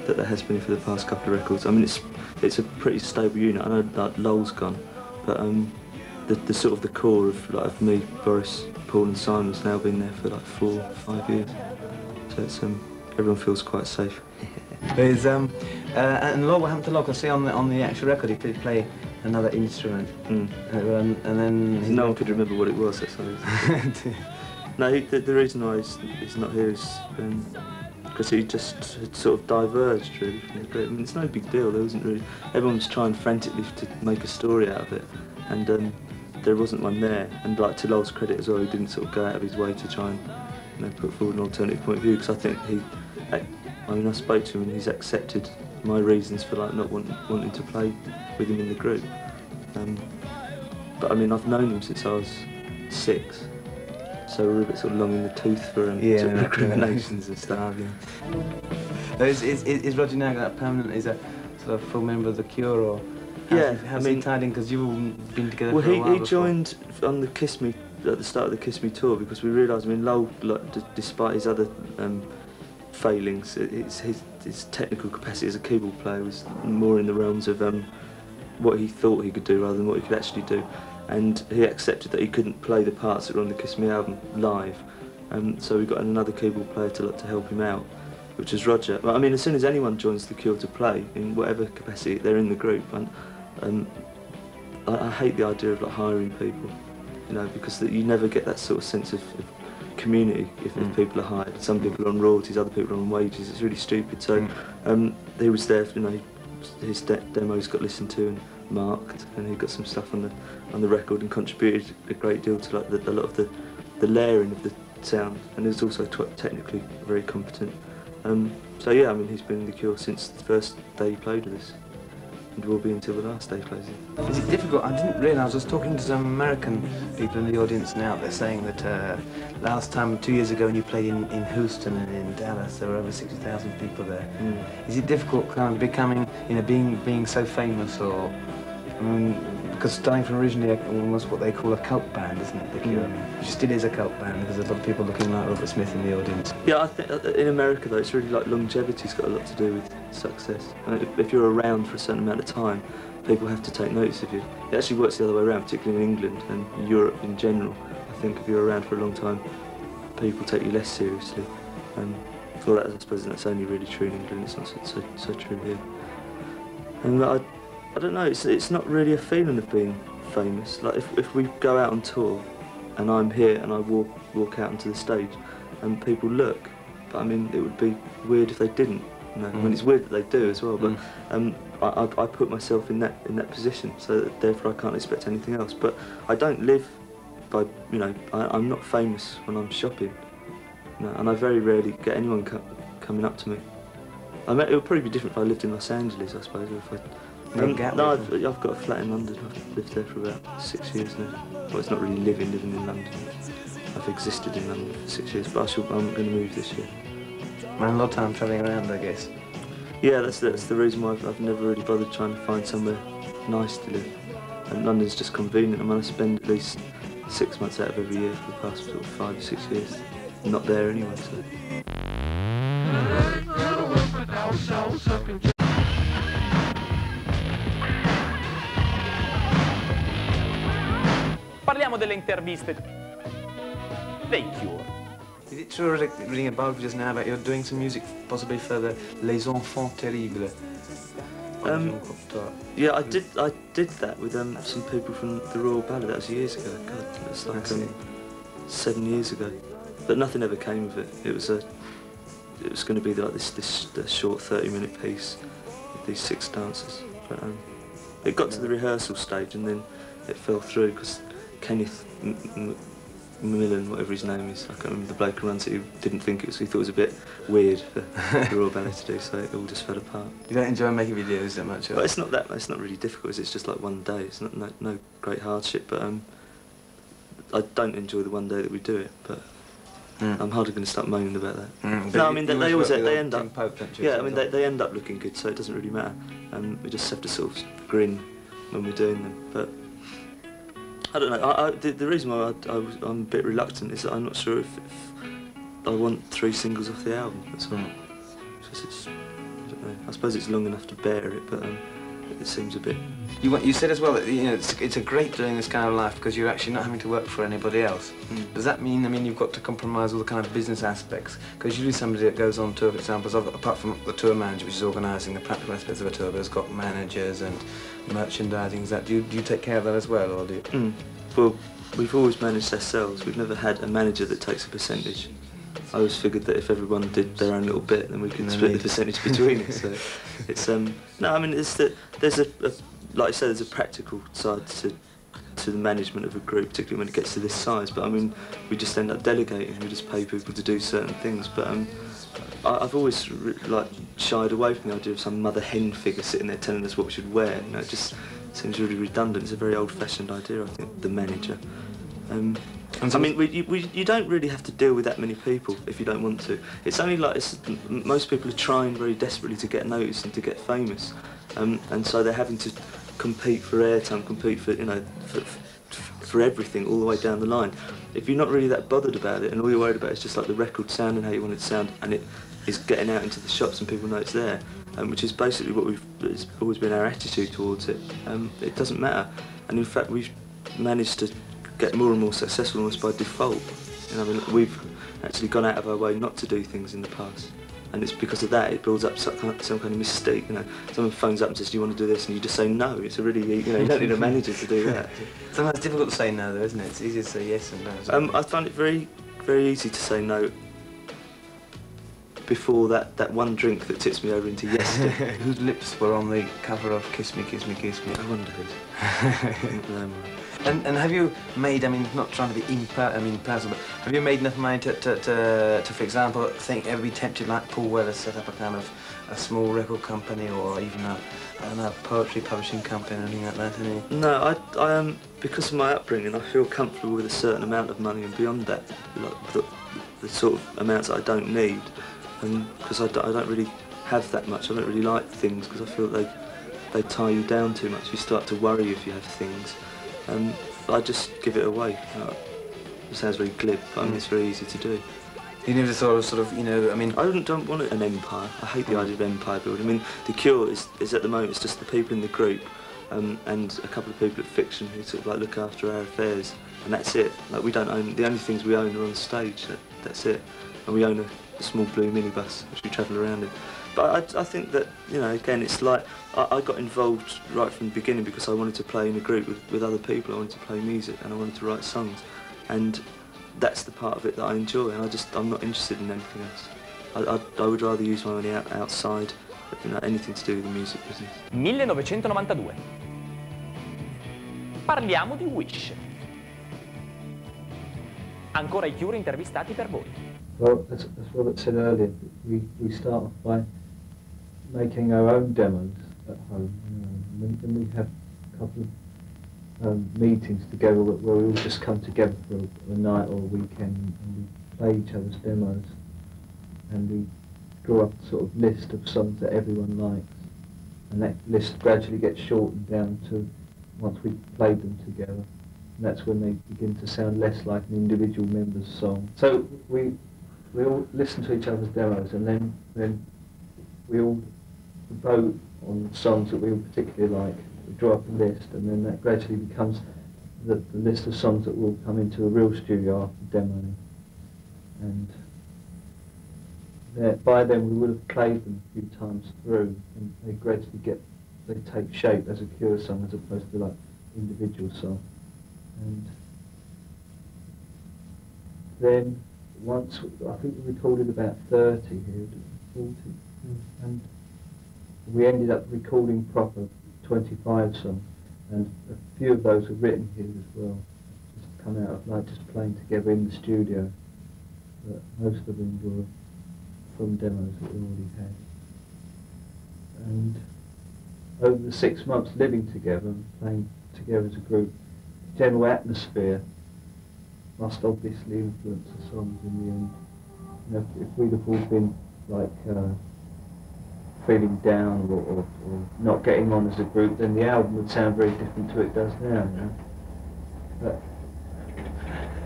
[SPEAKER 11] that there has been for the past couple of records. I mean, it's it's a pretty stable unit. I know that Lowell's gone, but um, the, the sort of the core of like of me, Boris, Paul, and Simon's now been there for like four, five years. So it's um, everyone feels quite safe.
[SPEAKER 10] There's um, uh, and Lowell, what happened to Lowell? I see on the on the actual record he did play another instrument,
[SPEAKER 11] mm.
[SPEAKER 10] um, and then
[SPEAKER 11] no one could remember what it was. That's no, he, the, the reason why he's, he's not here is because um, he just had sort of diverged really from the group. I mean, it's no big deal. There wasn't really. Everyone was trying frantically to make a story out of it, and um, there wasn't one there. And like to Lowell's credit as well, he didn't sort of go out of his way to try and you know put forward an alternative point of view. Because I think he, I, I mean, I spoke to him and he's accepted my reasons for like not want, wanting to play with him in the group. Um, but I mean, I've known him since I was six. So we're a bit sort of long in the tooth for um,
[SPEAKER 10] yeah,
[SPEAKER 11] sort of
[SPEAKER 10] no,
[SPEAKER 11] recriminations and stuff. Yeah.
[SPEAKER 10] Is, is, is Roger Nagel that permanent? Is a sort of full member of the Cure, or
[SPEAKER 11] yeah?
[SPEAKER 10] How's, how's
[SPEAKER 11] I mean,
[SPEAKER 10] he tied in? Because you've all been together
[SPEAKER 11] well,
[SPEAKER 10] for a
[SPEAKER 11] he,
[SPEAKER 10] while.
[SPEAKER 11] he joined on the Kiss Me at the start of the Kiss Me tour because we realised. I mean, Lowell, like, d despite his other um, failings, his, his his technical capacity as a keyboard player was more in the realms of um, what he thought he could do rather than what he could actually do. And he accepted that he couldn't play the parts that were on the Kiss Me album live. Um, so we got another keyboard player to, to help him out, which is Roger. But, I mean, as soon as anyone joins the Cure to play, in whatever capacity they're in the group, and um, I, I hate the idea of like hiring people, you know, because the, you never get that sort of sense of, of community if, mm. if people are hired. Some people are on royalties, other people are on wages. It's really stupid. So mm. um, he was there, you know, his de demos got listened to and marked, and he got some stuff on the on the record and contributed a great deal to like the, a lot of the the layering of the sound, and he was also technically very competent. Um, so yeah, I mean, he's been in the Cure since the first day he played with us, and will be until the last day he plays it.
[SPEAKER 10] Is it difficult? I didn't realise. I was talking to some American people in the audience now. They're saying that uh, last time, two years ago, when you played in, in Houston and in Dallas, there were over sixty thousand people there. Mm. Is it difficult, kind of becoming, you know, being being so famous, or I mean, because starting from originally almost what they call a cult band, isn't it? The Cure, mm. which still is a cult band. There's a lot of people looking like Robert Smith in the audience.
[SPEAKER 11] Yeah, I think in America though, it's really like longevity's got a lot to do with success. And if, if you're around for a certain amount of time, people have to take notice of you. It actually works the other way around, particularly in England and Europe in general. I think if you're around for a long time, people take you less seriously. And for that, I suppose that's only really true in England. It's not so, so, so true here. And I. I don't know, it's, it's not really a feeling of being famous. Like if, if we go out on tour and I'm here and I walk walk out onto the stage and people look, but I mean it would be weird if they didn't. You know? mm. I mean it's weird that they do as well, but mm. um, I, I, I put myself in that in that position, so that therefore I can't expect anything else. But I don't live by, you know, I, I'm not famous when I'm shopping, you know, and I very rarely get anyone co coming up to me. I mean, it would probably be different if I lived in Los Angeles, I suppose, or if I Um, no, I've, I've got a flat in London. I've lived there for about six years now. Well, it's not really living, living in London. I've existed in London for six years, but I shall, I'm going to move this year.
[SPEAKER 10] Man, a lot of time travelling around, I guess.
[SPEAKER 11] Yeah, that's, that's the reason why I've, I've never really bothered trying to find somewhere nice to live. And London's just convenient. I mean, I spend at least six months out of every year for the past sort of five or six years. I'm not there anyway, so.
[SPEAKER 1] Parliamo delle interviste dei Cure.
[SPEAKER 10] Is it true, reading about just now, that you're doing some music possibly for the Les Enfants Terribles?
[SPEAKER 11] Um, yeah, I did. I did that with um, some people from the Royal Ballet. That was years ago. God, it was like um, seven years ago. But nothing ever came of it. It was a. It was going to be like this this, this short thirty-minute piece with these six dancers. But um, it got to the rehearsal stage and then it fell through because Kenneth M M Millen, whatever his name is, I can't remember the bloke who runs it, who didn't think it was, he thought it was a bit weird for the Royal Ballet to do, so it all just fell apart.
[SPEAKER 10] You don't enjoy making videos that much?
[SPEAKER 11] But it's not that, it's not really difficult, it's just like one day, it's not no, no great hardship, but um, I don't enjoy the one day that we do it, but mm. I'm hardly going to start moaning about that. Mm, no, I mean, they, they always, they end up, Pope, yeah, I mean, they, they end up looking good, so it doesn't really matter. Um, we just have to sort of grin when we're doing them, but I don't know, I, I, the, the reason why I, I was, I'm a bit reluctant is that I'm not sure if, if I want three singles off the album, that's all. Because it's, don't know. I suppose it's long enough to bear it, but um, it seems a bit...
[SPEAKER 10] You, you said as well that you know it's, it's a great doing this kind of life because you're actually not having to work for anybody else. Mm. Does that mean, I mean, you've got to compromise all the kind of business aspects? Because usually somebody that goes on tour, for example, apart from the tour manager, which is organising the practical aspects of a tour, but has got managers and merchandising. Is that, do you, do you take care of that as well, or do you?
[SPEAKER 11] Mm. Well, we've always managed ourselves. We've never had a manager that takes a percentage. I always figured that if everyone did their own little bit, then we could split the percentage between us. So it's um no, I mean it's that there's a, a like I said, there's a practical side to to the management of a group, particularly when it gets to this size. But I mean, we just end up delegating. We just pay people to do certain things. But um, I, I've always like shied away from the idea of some mother hen figure sitting there telling us what we should wear. You know, it just seems really redundant. It's a very old-fashioned idea, I think, the manager. Um, I mean, we, you, we, you don't really have to deal with that many people if you don't want to. It's only like, it's, most people are trying very desperately to get noticed and to get famous. Um, and so they're having to compete for airtime, compete for, you know, for, for everything all the way down the line. If you're not really that bothered about it and all you're worried about is just like the record sounding how you want it to sound and it is getting out into the shops and people know it's there, um, which is basically what we've, it's always been our attitude towards it. Um, it doesn't matter. And in fact, we've managed to get more and more successful almost by default. You know, I mean, we've actually gone out of our way not to do things in the past. And it's because of that, it builds up some kind, some kind of mystique, you know. Someone phones up and says, do you want to do this? And you just say no. It's a really, you know, you don't need a manager to do that.
[SPEAKER 10] Sometimes it's difficult to say no though, isn't it? It's easier to say yes and no.
[SPEAKER 11] Um, I find it very, very easy to say no before that, that one drink that tips me over into yes.
[SPEAKER 10] Whose lips were on the cover of Kiss Me, Kiss Me, Kiss Me?
[SPEAKER 11] I wonder who's.
[SPEAKER 10] And, and have you made, I mean, not trying to be impa I mean, personal, but have you made enough money to, to, to, to, for example, think ever be tempted like Paul Weller set up a kind of a small record company or even a, I don't know, poetry publishing company or anything like that? Any?
[SPEAKER 11] No, I, I um, because of my upbringing, I feel comfortable with a certain amount of money and beyond that, like the, the sort of amounts that I don't need, and because I, I don't really have that much, I don't really like things because I feel they, they tie you down too much. You start to worry if you have things. Um, I just give it away. You know, it sounds very glib, but I mean, it's very easy to do.
[SPEAKER 10] You never sort of, sort of, you know, I mean...
[SPEAKER 11] I don't, don't want an empire. I hate the idea of empire building. I mean, The Cure is, is at the moment, it's just the people in the group um, and a couple of people at Fiction who sort of like look after our affairs, and that's it. Like, we don't own, the only things we own are on stage, that, that's it. And we own a, a small blue minibus, which we travel around in. But I, I think that, you know, again, it's like, I, I got involved right from the beginning because I wanted to play in a group with, with other people. I wanted to play music and I wanted to write songs. And that's the part of it that I enjoy, and I just, I'm not interested in anything else. I, I, I would rather use my money out, outside, you know, anything to do with the music business.
[SPEAKER 1] millenovecentonovantadue. Parliamo di Wish. Ancora i Cure intervistati per voi.
[SPEAKER 12] Well, as, as Robert said earlier, we, we start off by making our own demos at home. You know, and then, then we have a couple of um, meetings together where, where we all just come together for a, a night or a weekend and we play each other's demos. And we draw up a sort of list of songs that everyone likes. And that list gradually gets shortened down to once we've played them together. And that's when they begin to sound less like an individual member's song. So we we all listen to each other's demos, and then then we all vote on songs that we all particularly like. We draw up a list, and then that gradually becomes the, the list of songs that will come into a real studio after demoing. And there, by then we would have played them a few times through, and they gradually get they take shape as a Cure song as opposed to like individual song. And then once, I think we recorded about thirty here, forty, mm. and we ended up recording proper twenty-five songs, and a few of those are written here as well, just come out of like just playing together in the studio, but most of them were from demos that we already had. And over the six months living together and playing together as a group, general atmosphere must obviously influence the songs in the end. You know, if, if we'd have all been like uh, feeling down or, or, or not getting on as a group, then the album would sound very different to what it does now. You know?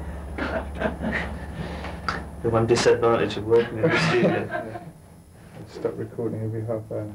[SPEAKER 12] But
[SPEAKER 11] the one disadvantage of working in the studio.
[SPEAKER 12] stop recording every half hour.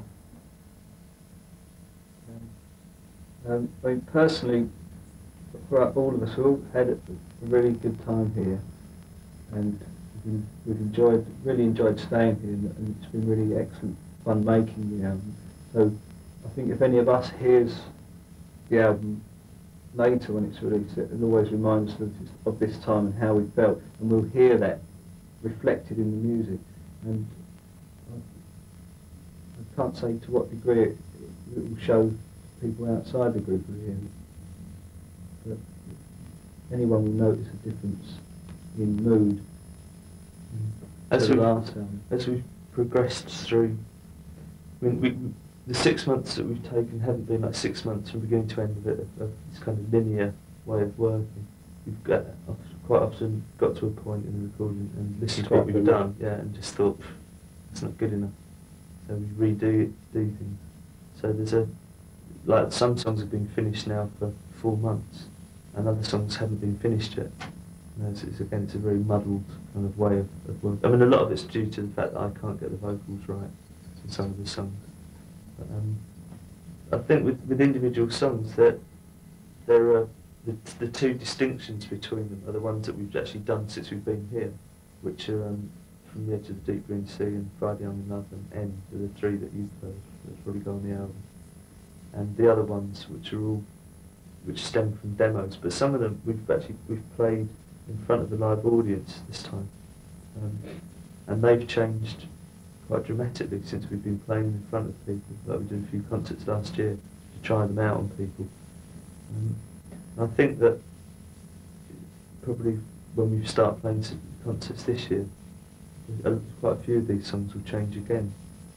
[SPEAKER 12] Um, I mean, personally, for all of us, we all had a really good time here, and we've, we've enjoyed, really enjoyed staying here, and, and it's been really excellent fun making the album. So I think if any of us hears the album later when it's released, it always reminds us of this, of this time and how we felt, and we'll hear that reflected in the music. And I, I can't say to what degree it, it will show people outside the group who are here, but anyone will notice a difference in mood
[SPEAKER 11] as
[SPEAKER 12] to the
[SPEAKER 11] we,
[SPEAKER 12] last album.
[SPEAKER 11] As we progressed through, I mean, we, the six months that we've taken haven't been like six months from beginning to end of it, of, of this kind of linear way of working. We've got, quite often got to a point in the recording and listened to what we've done, yeah, and just thought, it's not good enough. So we redo it, do things. So there's a, like some songs have been finished now for four months, and other songs haven't been finished yet. You know, so it's, again, it's a very muddled kind of way of, of working. I mean, a lot of it's due to the fact that I can't get the vocals right in some of the songs. But, um, I think with, with individual songs, that there are the, the two distinctions between them are the ones that we've actually done since we've been here, which are um, From the Edge of the Deep Green Sea and Friday I'm in Love and End are the three that you've heard that probably go on the album. And the other ones, which are all, which stem from demos, but some of them we've actually we've played in front of the live audience this time, um, and they've changed quite dramatically since we've been playing in front of people. Like we did a few concerts last year to try them out on people. Um, and I think that probably when we start playing concerts this year, quite a few of these songs will change again.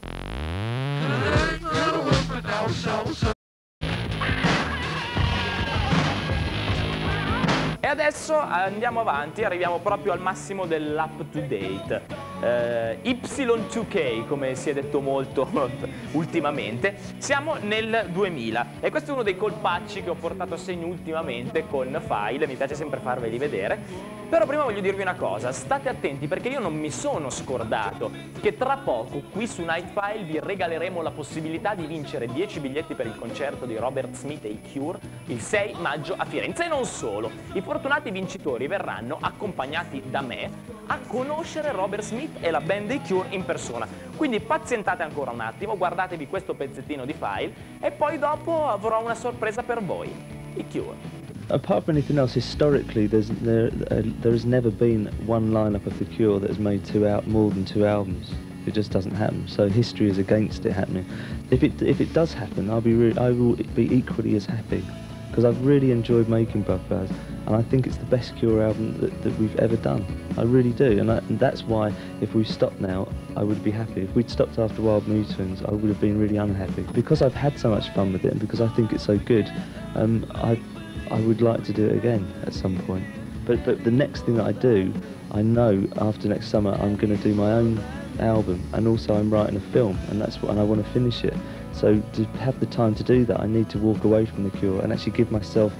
[SPEAKER 1] E adesso andiamo avanti, arriviamo proprio al massimo dell'up to date. Eh, Y due K, come si è detto molto ultimamente, siamo nel duemila e questo è uno dei colpacci che ho portato a segno ultimamente con File, mi piace sempre farveli vedere. Però prima voglio dirvi una cosa, state attenti perché io non mi sono scordato che tra poco qui su Nightfile vi regaleremo la possibilità di vincere dieci biglietti per il concerto di Robert Smith e i Cure il sei maggio a Firenze. E non solo, i fortunati vincitori verranno accompagnati da me a conoscere Robert Smith e la band dei Cure in persona. Quindi pazientate ancora un attimo, guardatevi questo pezzettino di File e poi dopo avrò una sorpresa per voi, i Cure.
[SPEAKER 7] Apart from anything else, historically, there's, there, uh, there has never been one lineup of The Cure that has made two out more than two albums. It just doesn't happen. So history is against it happening. If it if it does happen, I'll be re I will be equally as happy because I've really enjoyed making Blood Flowers, and I think it's the best Cure album that, that we've ever done. I really do, and, I, and that's why if we stopped now, I would be happy. If we'd stopped after Wild Mood Swings, I would have been really unhappy because I've had so much fun with it, and because I think it's so good. Um, I. I would like to do it again at some point. But but the next thing that I do, I know after next summer I'm going to do my own album, and also I'm writing a film, and that's what, and I want to finish it. So to have the time to do that, I need to walk away from The Cure and actually give myself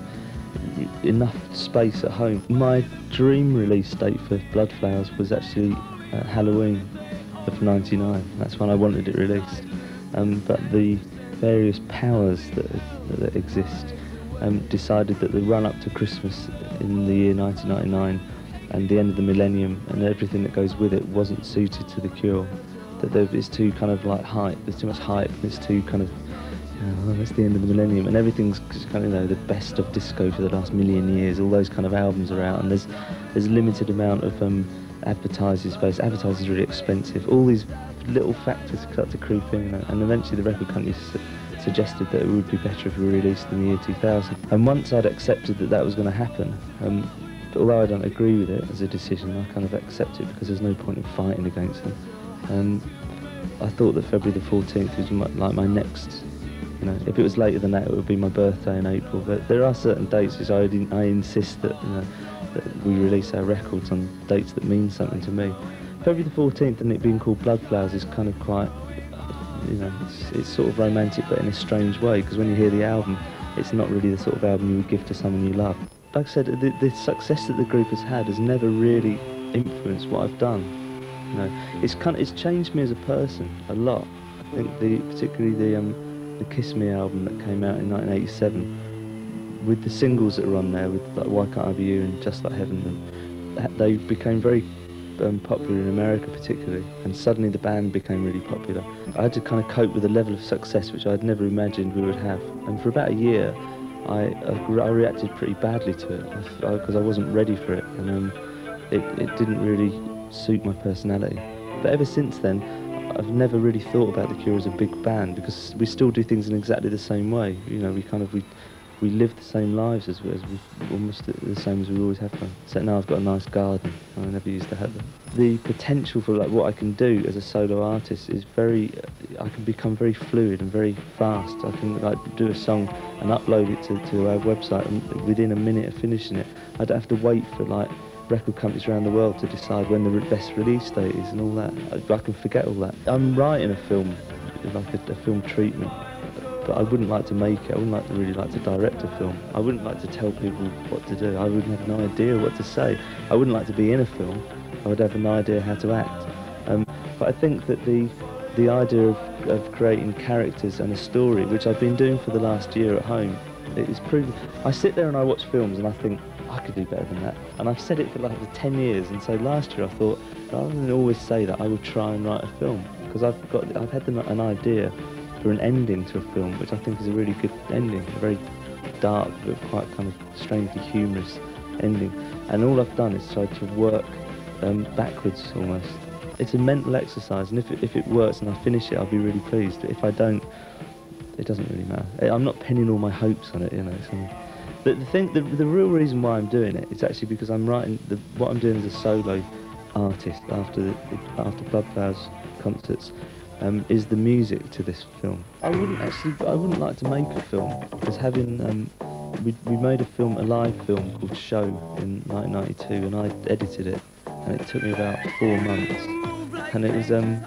[SPEAKER 7] enough space at home. My dream release date for Blood Flowers was actually uh, Halloween of ninety-nine. That's when I wanted it released. Um, but the various powers that, that exist Um, decided that the run-up to Christmas in the year nineteen ninety-nine and the end of the millennium and everything that goes with it wasn't suited to The Cure. That there is too kind of like hype, there's too much hype, there's too kind of, you know, oh, that's the end of the millennium, and everything's kind of, you know, the best of disco for the last million years, all those kind of albums are out, and there's there's a limited amount of um, advertising space, advertising is really expensive, all these little factors start to creep in, and eventually the record companies suggested that it would be better if we were released in the year two thousand. And once I'd accepted that that was going to happen, um, although I don't agree with it as a decision, I kind of accept it because there's no point in fighting against them. Um, I thought that February the fourteenth was my, like my next, you know, if it was later than that it would be my birthday in April, but there are certain dates which I, I insist that, you know, that we release our records on dates that mean something to me. February the fourteenth and it being called Blood Flowers is kind of quite, you know, it's, it's sort of romantic but in a strange way, because when you hear the album, it's not really the sort of album you would give to someone you love. Like I said, the, the success that the group has had has never really influenced what I've done. You know, it's kind of, it's changed me as a person a lot. I think the particularly the um, the Kiss Me album that came out in nineteen eighty-seven, with the singles that are on there, with like Why Can't I Be You and Just Like Heaven, and they became very um, popular in America particularly, and suddenly the band became really popular. I had to kind of cope with a level of success which I'd never imagined we would have, and for about a year I, I reacted pretty badly to it because I, I wasn't ready for it, and um, it, it didn't really suit my personality. But ever since then, I've never really thought about The Cure as a big band, because we still do things in exactly the same way. You know, we kind of we we live the same lives as, as we almost the same as we always have done. So now I've got a nice garden, and I never used to have them. The potential for like what I can do as a solo artist is very. I can become very fluid and very fast. I can like do a song and upload it to to our website, and within a minute of finishing it, I don't have to wait for like record companies around the world to decide when the re best release date is and all that. I, I can forget all that. I'm writing a film, like a, a film treatment, but I wouldn't like to make it. I wouldn't like to really like to direct a film. I wouldn't like to tell people what to do. I wouldn't have no idea what to say. I wouldn't like to be in a film. I would have no idea how to act. Um, but I think that the the idea of, of creating characters and a story, which I've been doing for the last year at home, it is proven. I sit there and I watch films and I think, I could do better than that. And I've said it for like the ten years, and so last year I thought, rather than always say that, I would try and write a film, because I've got, I've had an idea for an ending to a film, which I think is a really good ending, a very dark but quite kind of strangely humorous ending. And all I've done is tried to work um, backwards almost. It's a mental exercise, and if it, if it works and I finish it, I'll be really pleased. But if I don't, it doesn't really matter. I'm not pinning all my hopes on it, you know. So, the, the thing, the, the real reason why I'm doing it is actually because I'm writing. The, what I'm doing as a solo artist after the, after Bloodflowers concerts um, is the music to this film. I wouldn't actually. I wouldn't like to make a film, because having um, we we made a film, a live film called Show in nineteen ninety-two, and I edited it, and it took me about four months, and it was um.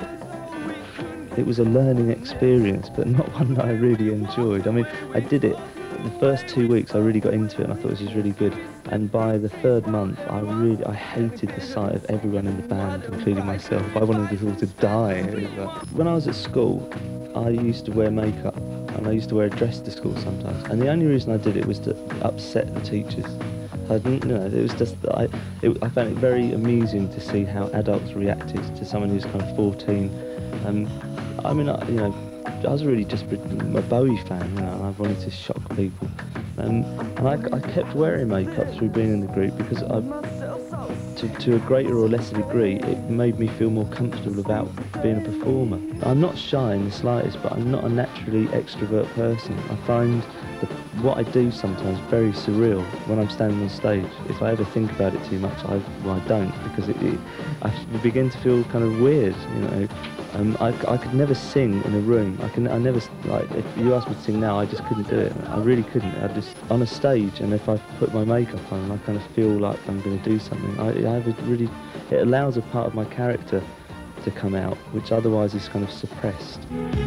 [SPEAKER 7] It was a learning experience, but not one that I really enjoyed. I mean, I did it. The first two weeks I really got into it and I thought this was really good. And by the third month, I really, I hated the sight of everyone in the band, including myself. I wanted us all to die. When I was at school, I used to wear makeup, and I used to wear a dress to school sometimes. And the only reason I did it was to upset the teachers. I didn't, you know, it was just that I, it, I found it very amusing to see how adults reacted to someone who's kind of fourteen. Um, I mean, I, you know, I was really just a Bowie fan, you know, and I wanted to shock people. Um, and I, I kept wearing makeup through being in the group because I, to, to a greater or lesser degree, it made me feel more comfortable about being a performer. I'm not shy in the slightest, but I'm not a naturally extrovert person. I find the, what I do sometimes very surreal when I'm standing on stage. If I ever think about it too much, I, well, I don't, because it, it, I begin to feel kind of weird, you know. Um, I, I could never sing in a room. I can. I never, like, if you asked me to sing now, I just couldn't do it. I really couldn't. I just, on a stage, and if I put my makeup on, I kind of feel like I'm going to do something. I, I have a really, it allows a part of my character to come out, which otherwise is kind of suppressed.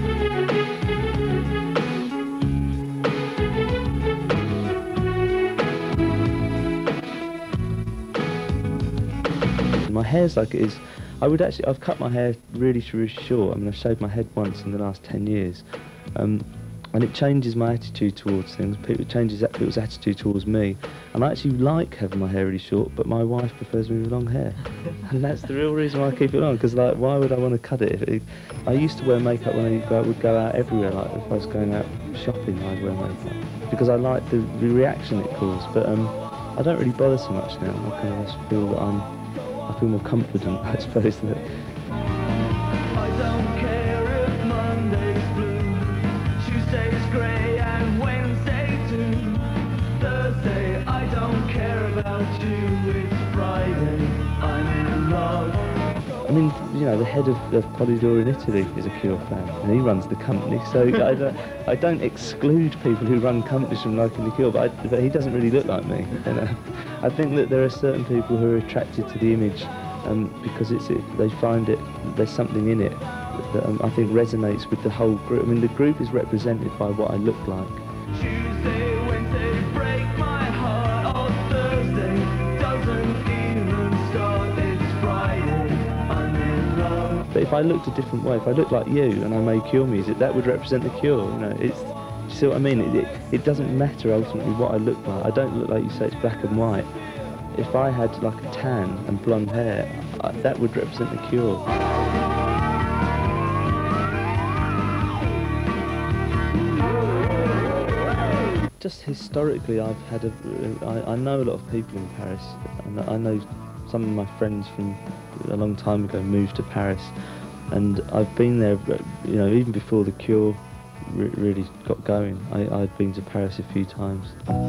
[SPEAKER 7] My hair's like it is. I would actually, I've cut my hair really, really short. I mean, I've shaved my head once in the last ten years. Um, and it changes my attitude towards things. It changes people's attitude towards me. And I actually like having my hair really short, but my wife prefers me with long hair. And that's the real reason why I keep it on, because, like, why would I want to cut it? If it? I used to wear makeup when I go, would go out everywhere. Like, if I was going out shopping, I'd wear makeup, because I like the, the reaction it caused. But um, I don't really bother so much now. I kind of just feel that I'm I feel more confident, I suppose. That
[SPEAKER 13] I don't care if Monday's blue, Tuesday's grey and Wednesday too. Thursday, I don't care about you, it's Friday, I'm in love.
[SPEAKER 7] I mean, you know, the head of, of Polydor in Italy is a Cure fan, and he runs the company, so I, don't, I don't exclude people who run companies from liking the Cure, but, I, but he doesn't really look like me, you know. I think that there are certain people who are attracted to the image um, because it's it, they find it, there's something in it that um, I think resonates with the whole group. I mean, the group is represented by what I look like.
[SPEAKER 13] Tuesday, Wednesday, break my heart, or Thursday doesn't even start, it's Friday, I'm
[SPEAKER 7] if I looked a different way, if I looked like you and I made Cure music, that would represent the Cure, you know. It's, do you see what I mean? It, it, it doesn't matter ultimately what I look like. I don't look like you say it's black and white. If I had like a tan and blonde hair, I, that would represent the Cure. Just historically, I've had a, I, I know a lot of people in Paris, and I know some of my friends from a long time ago moved to Paris, and I've been there, you know, even before the Cure re really got going. I, I'd been to Paris a few times.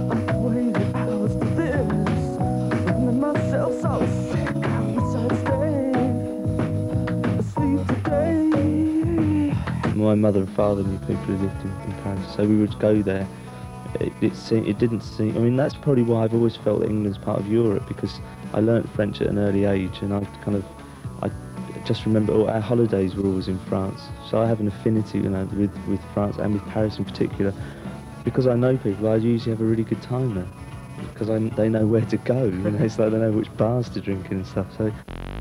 [SPEAKER 7] My mother and father knew people who lived in, in Paris, so we would go there. It, it, seemed, it didn't seem, I mean, that's probably why I've always felt that England's part of Europe, because I learnt French at an early age, and I kind of, I just remember all our holidays were always in France, so I have an affinity, you know, with, with France and with Paris in particular. Because I know people, I usually have a really good time there, because I, they know where to go, you know, it's like they know which bars to drink in and stuff, so.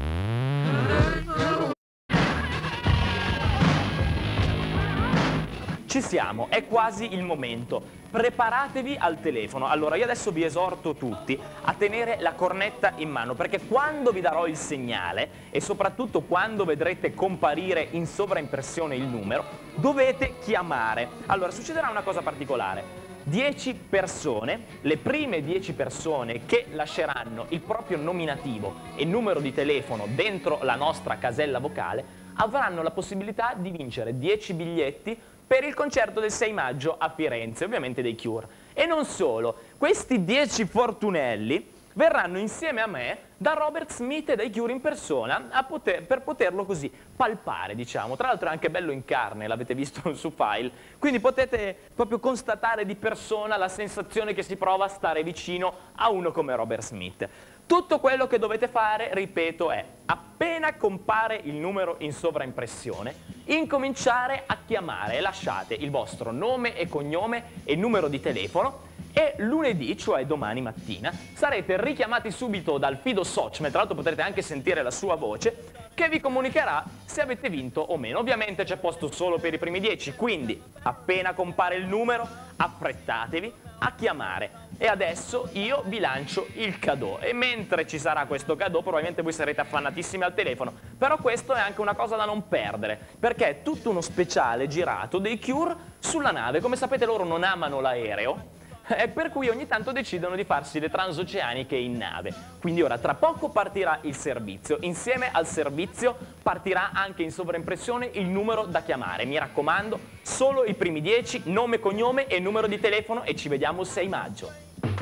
[SPEAKER 1] Ci siamo, è quasi il momento. Preparatevi al telefono. Allora, io adesso vi esorto tutti a tenere la cornetta in mano, perché quando vi darò il segnale e soprattutto quando vedrete comparire in sovraimpressione il numero, dovete chiamare. Allora, succederà una cosa particolare. dieci persone, le prime dieci persone che lasceranno il proprio nominativo e numero di telefono dentro la nostra casella vocale avranno la possibilità di vincere dieci biglietti per il concerto del sei maggio a Firenze, ovviamente dei Cure. E non solo, questi dieci fortunelli verranno insieme a me da Robert Smith e dai Cure in persona a poter, per poterlo così palpare, diciamo. Tra l'altro è anche bello in carne, l'avete visto su File, quindi potete proprio constatare di persona la sensazione che si prova a stare vicino a uno come Robert Smith. Tutto quello che dovete fare, ripeto, è appena compare il numero in sovraimpressione, incominciare a chiamare e lasciate il vostro nome e cognome e numero di telefono e lunedì, cioè domani mattina, sarete richiamati subito dal Fido Socme, tra l'altro potrete anche sentire la sua voce, che vi comunicherà se avete vinto o meno. Ovviamente c'è posto solo per i primi dieci, quindi appena compare il numero, affrettatevi a chiamare. E adesso io vi lancio il cadeau, e mentre ci sarà questo cadeau probabilmente voi sarete affannatissimi al telefono, però questo è anche una cosa da non perdere, perché è tutto uno speciale girato dei Cure sulla nave. Come sapete loro non amano l'aereo, e per cui ogni tanto decidono di farsi le transoceaniche in nave. Quindi ora tra poco partirà il servizio, insieme al servizio partirà anche in sovraimpressione il numero da chiamare. Mi raccomando, solo i primi dieci, nome, cognome e numero di telefono, e ci vediamo il sei maggio.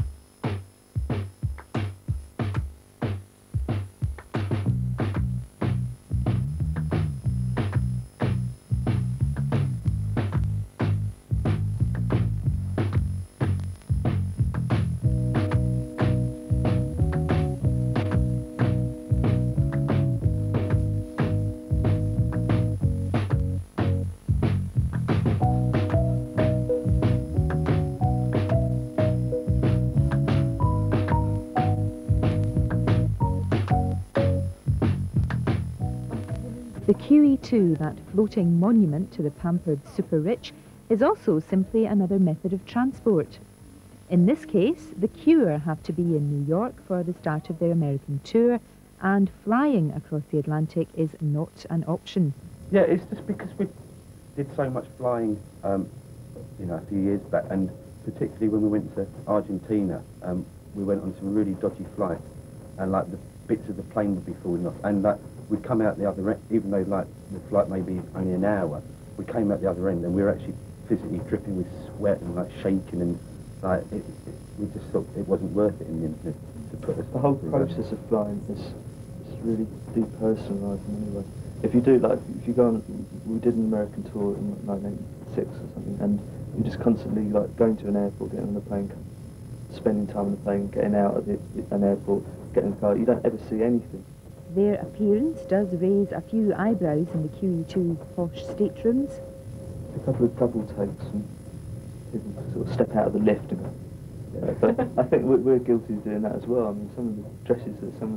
[SPEAKER 14] The Q E two, that floating monument to the pampered super-rich, is also simply another method of transport. In this case, the Cure have to be in New York for the start of their American tour, and flying across the Atlantic is not an option.
[SPEAKER 15] Yeah, it's just because we did so much flying, um, you know, a few years back, and particularly when we went to Argentina, um, we went on some really dodgy flights, and like the bits of the plane would be falling off, and like we'd come out the other end, even though like the flight may be only an hour, we came out the other end and we were actually physically dripping with sweat and like shaking, and like it, it, we just thought it wasn't worth it in the end to, to put us.
[SPEAKER 11] The whole
[SPEAKER 15] through
[SPEAKER 11] process
[SPEAKER 15] that.
[SPEAKER 11] of flying is, is really depersonalising anyway. If you do, like, if you go on, we did an American tour in nineteen ninety-six or something, and you're just constantly like going to an airport, getting on a plane, spending time on the plane, getting out of the, an airport, getting in the car. You don't ever see anything.
[SPEAKER 14] Their appearance does raise a few eyebrows in the Q E two posh staterooms.
[SPEAKER 11] A couple of double takes, and people sort of step out of the lift and go, yeah, but I think we're, we're guilty of doing that as well. I mean, some of the dresses that some of the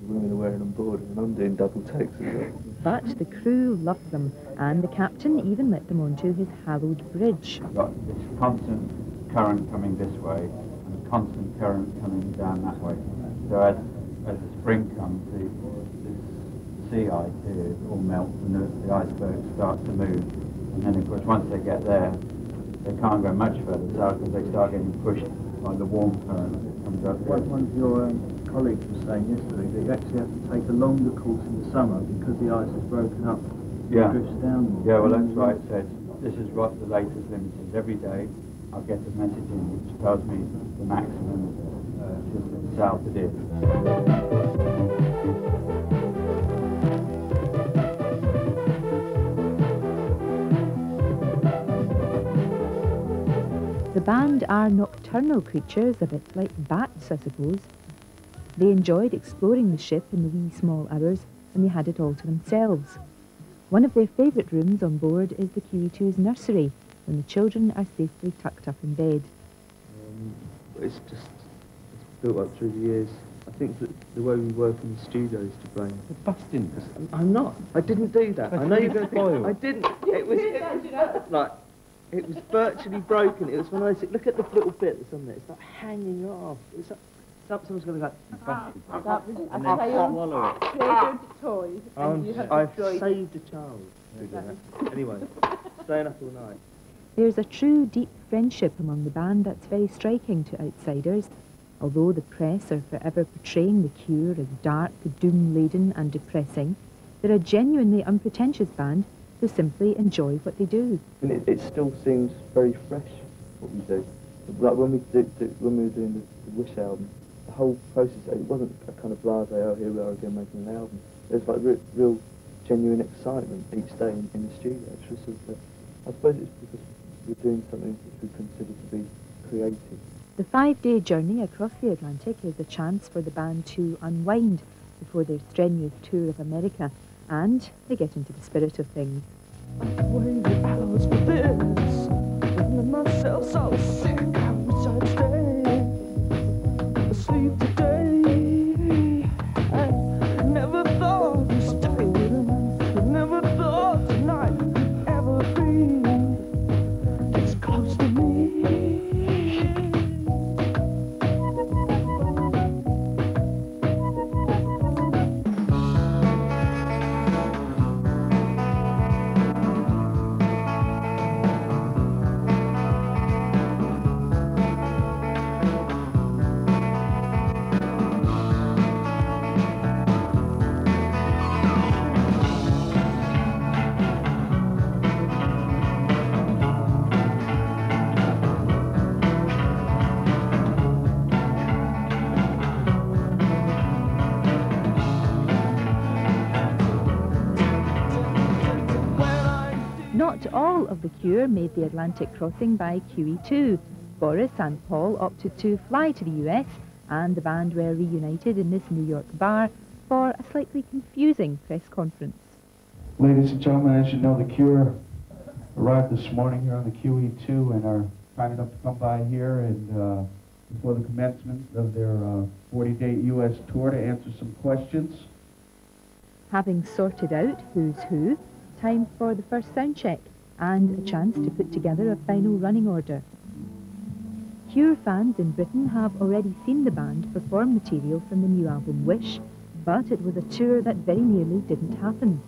[SPEAKER 11] women are wearing on board, and I'm doing double takes as well.
[SPEAKER 14] But the crew loved them, and the captain even let them onto his hallowed bridge.
[SPEAKER 15] You've got this constant current coming this way, and a constant current coming down that way. So as, as the spring comes, the, this sea ice here all melts, and the, the icebergs start to move. And then, of course, once they get there, they can't go much further south because they start getting pushed by the warm current that comes up here.
[SPEAKER 12] One of your um, colleagues was saying yesterday that you actually have to take a longer course in the summer because the ice is broken up.
[SPEAKER 15] Yeah.
[SPEAKER 12] It drifts down.
[SPEAKER 15] Yeah, well, that's right. It says this is what the latest limit is. Every day I'll get a message in which tells me the maximum uh, just south it is.
[SPEAKER 14] The band are nocturnal creatures, a bit like bats, I suppose. They enjoyed exploring the ship in the wee small hours, and they had it all to themselves. One of their favourite rooms on board is the Q E two's nursery, when the children are safely tucked up in bed.
[SPEAKER 11] Um, it's just it's built up through the years. I think that the way we work in the studio is to blame.
[SPEAKER 15] You're busting.
[SPEAKER 11] I'm not. I didn't do that. I know you're going to think I didn't. It was it, like it was virtually broken. It was when I said, look at the little bit that's on there. It's like hanging off. It's like someone's going to go.
[SPEAKER 8] Ah, that was
[SPEAKER 11] and
[SPEAKER 8] a
[SPEAKER 11] then swallow it.
[SPEAKER 8] favorite toy, and
[SPEAKER 11] Um,
[SPEAKER 8] you have
[SPEAKER 11] I've
[SPEAKER 8] destroyed
[SPEAKER 11] saved a child. doing that. Anyway, staying up all night.
[SPEAKER 14] There's a true deep friendship among the band that's very striking to outsiders. Although the press are forever portraying the Cure as dark, doom-laden and depressing, they're a genuinely unpretentious band who simply enjoy what they do.
[SPEAKER 11] And it, it still seems very fresh, what we do. Like when we, do, do, when we were doing the, the Wish album, the whole process, it wasn't a kind of blase, oh, here we are again making an album. There's like re real genuine excitement each day in, in the studio. It's just, uh, I suppose it's because we're doing something which we consider to be creative.
[SPEAKER 14] The five-day journey across the Atlantic is a chance for the band to unwind before their strenuous tour of America, and they get into the spirit of things.
[SPEAKER 13] Waiting hours for this, feeling myself so sick, I wish I'd stay asleep today. I never thought you'd stay with him, never thought tonight you'd ever be this close to me.
[SPEAKER 14] Not all of the Cure made the Atlantic crossing by Q E two. Boris and Paul opted to fly to the U S, and the band were reunited in this New York bar for a slightly confusing press conference.
[SPEAKER 16] Ladies and gentlemen, as you know, the Cure arrived this morning here on the Q E two and are kind enough to come by here and uh, before the commencement of their forty-day U S tour to answer some questions.
[SPEAKER 14] Having sorted out who's who, time for the first sound check and a chance to put together a final running order. Cure fans in Britain have already seen the band perform material from the new album Wish, but it was a tour that very nearly didn't happen.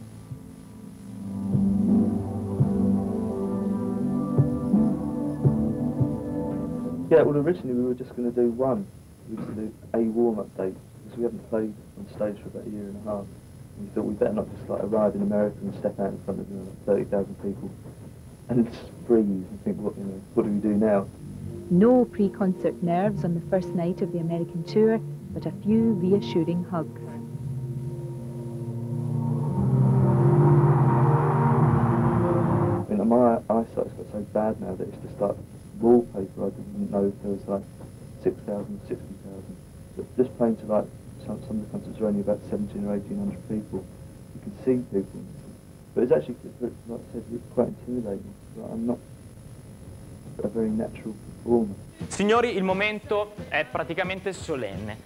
[SPEAKER 11] Yeah, well originally we were just going to do one. We were going to do a warm-up date, because we haven't played on stage for about a year and a half. We thought we'd better not just like arrive in America and step out in front of you know, like thirty thousand people and just freeze and think, what, you know, what do we do now?
[SPEAKER 14] No pre-concert nerves on the first night of the American tour, but a few reassuring hugs.
[SPEAKER 11] I mean, my eyesight's got so bad now that it's just like wallpaper. I didn't know if there was like six thousand, sixty thousand. But just playing to like some, some of the concerts are only about seventeen or eighteen hundred people. You can see people. But it's actually, like I said, quite intimidating. Like, I'm not a very natural performer.
[SPEAKER 1] Signori, il momento è praticamente solenne.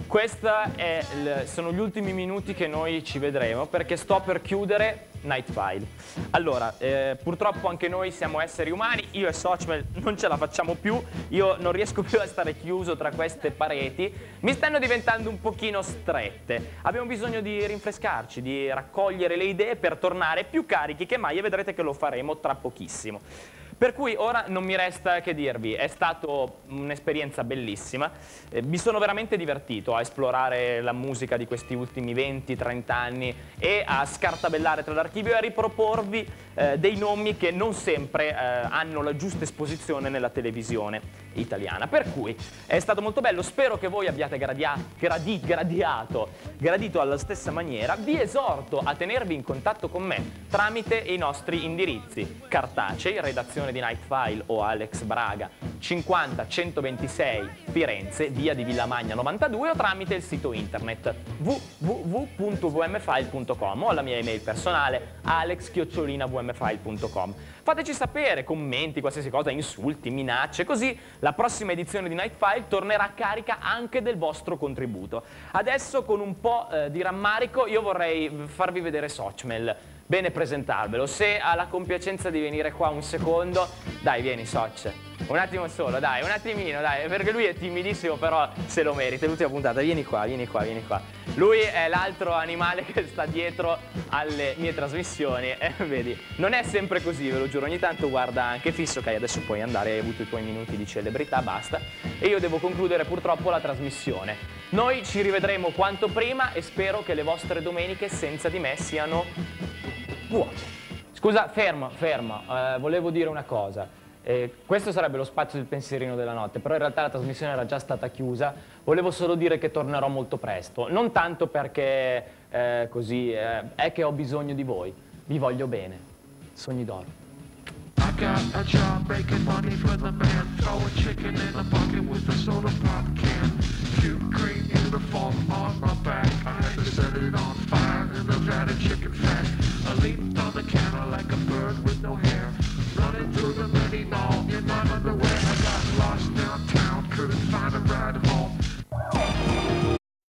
[SPEAKER 1] questi sono gli ultimi minuti che noi ci vedremo, perché sto per chiudere Night File. Allora, eh, purtroppo anche noi siamo esseri umani, io e Sochmel non ce la facciamo più, io non riesco più a stare chiuso tra queste pareti, mi stanno diventando un pochino strette. Abbiamo bisogno di rinfrescarci, di raccogliere le idee per tornare più carichi che mai, e vedrete che lo faremo tra pochissimo. Per cui ora non mi resta che dirvi, è stata un'esperienza bellissima, eh, mi sono veramente divertito a esplorare la musica di questi ultimi venti trenta anni e a scartabellare tra l'archivio e a riproporvi eh, dei nomi che non sempre eh, hanno la giusta esposizione nella televisione italiana. Per cui è stato molto bello, spero che voi abbiate gradia gradi gradiato, gradito alla stessa maniera. Vi esorto a tenervi in contatto con me tramite i nostri indirizzi cartacei, redazione di Night File o Alex Braga, cinquanta centoventisei Firenze, via di Villamagna novantadue, o tramite il sito internet w w w punto v m file punto com o alla mia email personale alex chiocciola v m file punto com. Fateci sapere, commenti, qualsiasi cosa, insulti, minacce, così la prossima edizione di Night File tornerà carica anche del vostro contributo. Adesso, con un po' eh, di rammarico, io vorrei farvi vedere Sochmel. Bene presentarvelo, se ha la compiacenza di venire qua un secondo, dai, vieni Soch, un attimo solo, dai, un attimino, dai, perché lui è timidissimo, però se lo merita, l'ultima puntata, vieni qua, vieni qua, vieni qua. Lui è l'altro animale che sta dietro alle mie trasmissioni, e eh, vedi, non è sempre così, ve lo giuro, ogni tanto guarda anche fisso, ok, adesso puoi andare, hai avuto i tuoi minuti di celebrità, basta, e io devo concludere purtroppo la trasmissione. Noi ci rivedremo quanto prima e spero che le vostre domeniche senza di me siano vuote. Scusa, fermo, fermo, eh, volevo dire una cosa. Eh, questo sarebbe lo spazio del pensierino della notte, però in realtà la trasmissione era già stata chiusa. Volevo solo dire che tornerò molto presto, non tanto perché eh, così, eh, è che ho bisogno di voi. Vi voglio bene. Sogni d'oro.
[SPEAKER 13] I got a job making money for the man, throwing chicken in a bucket with a soda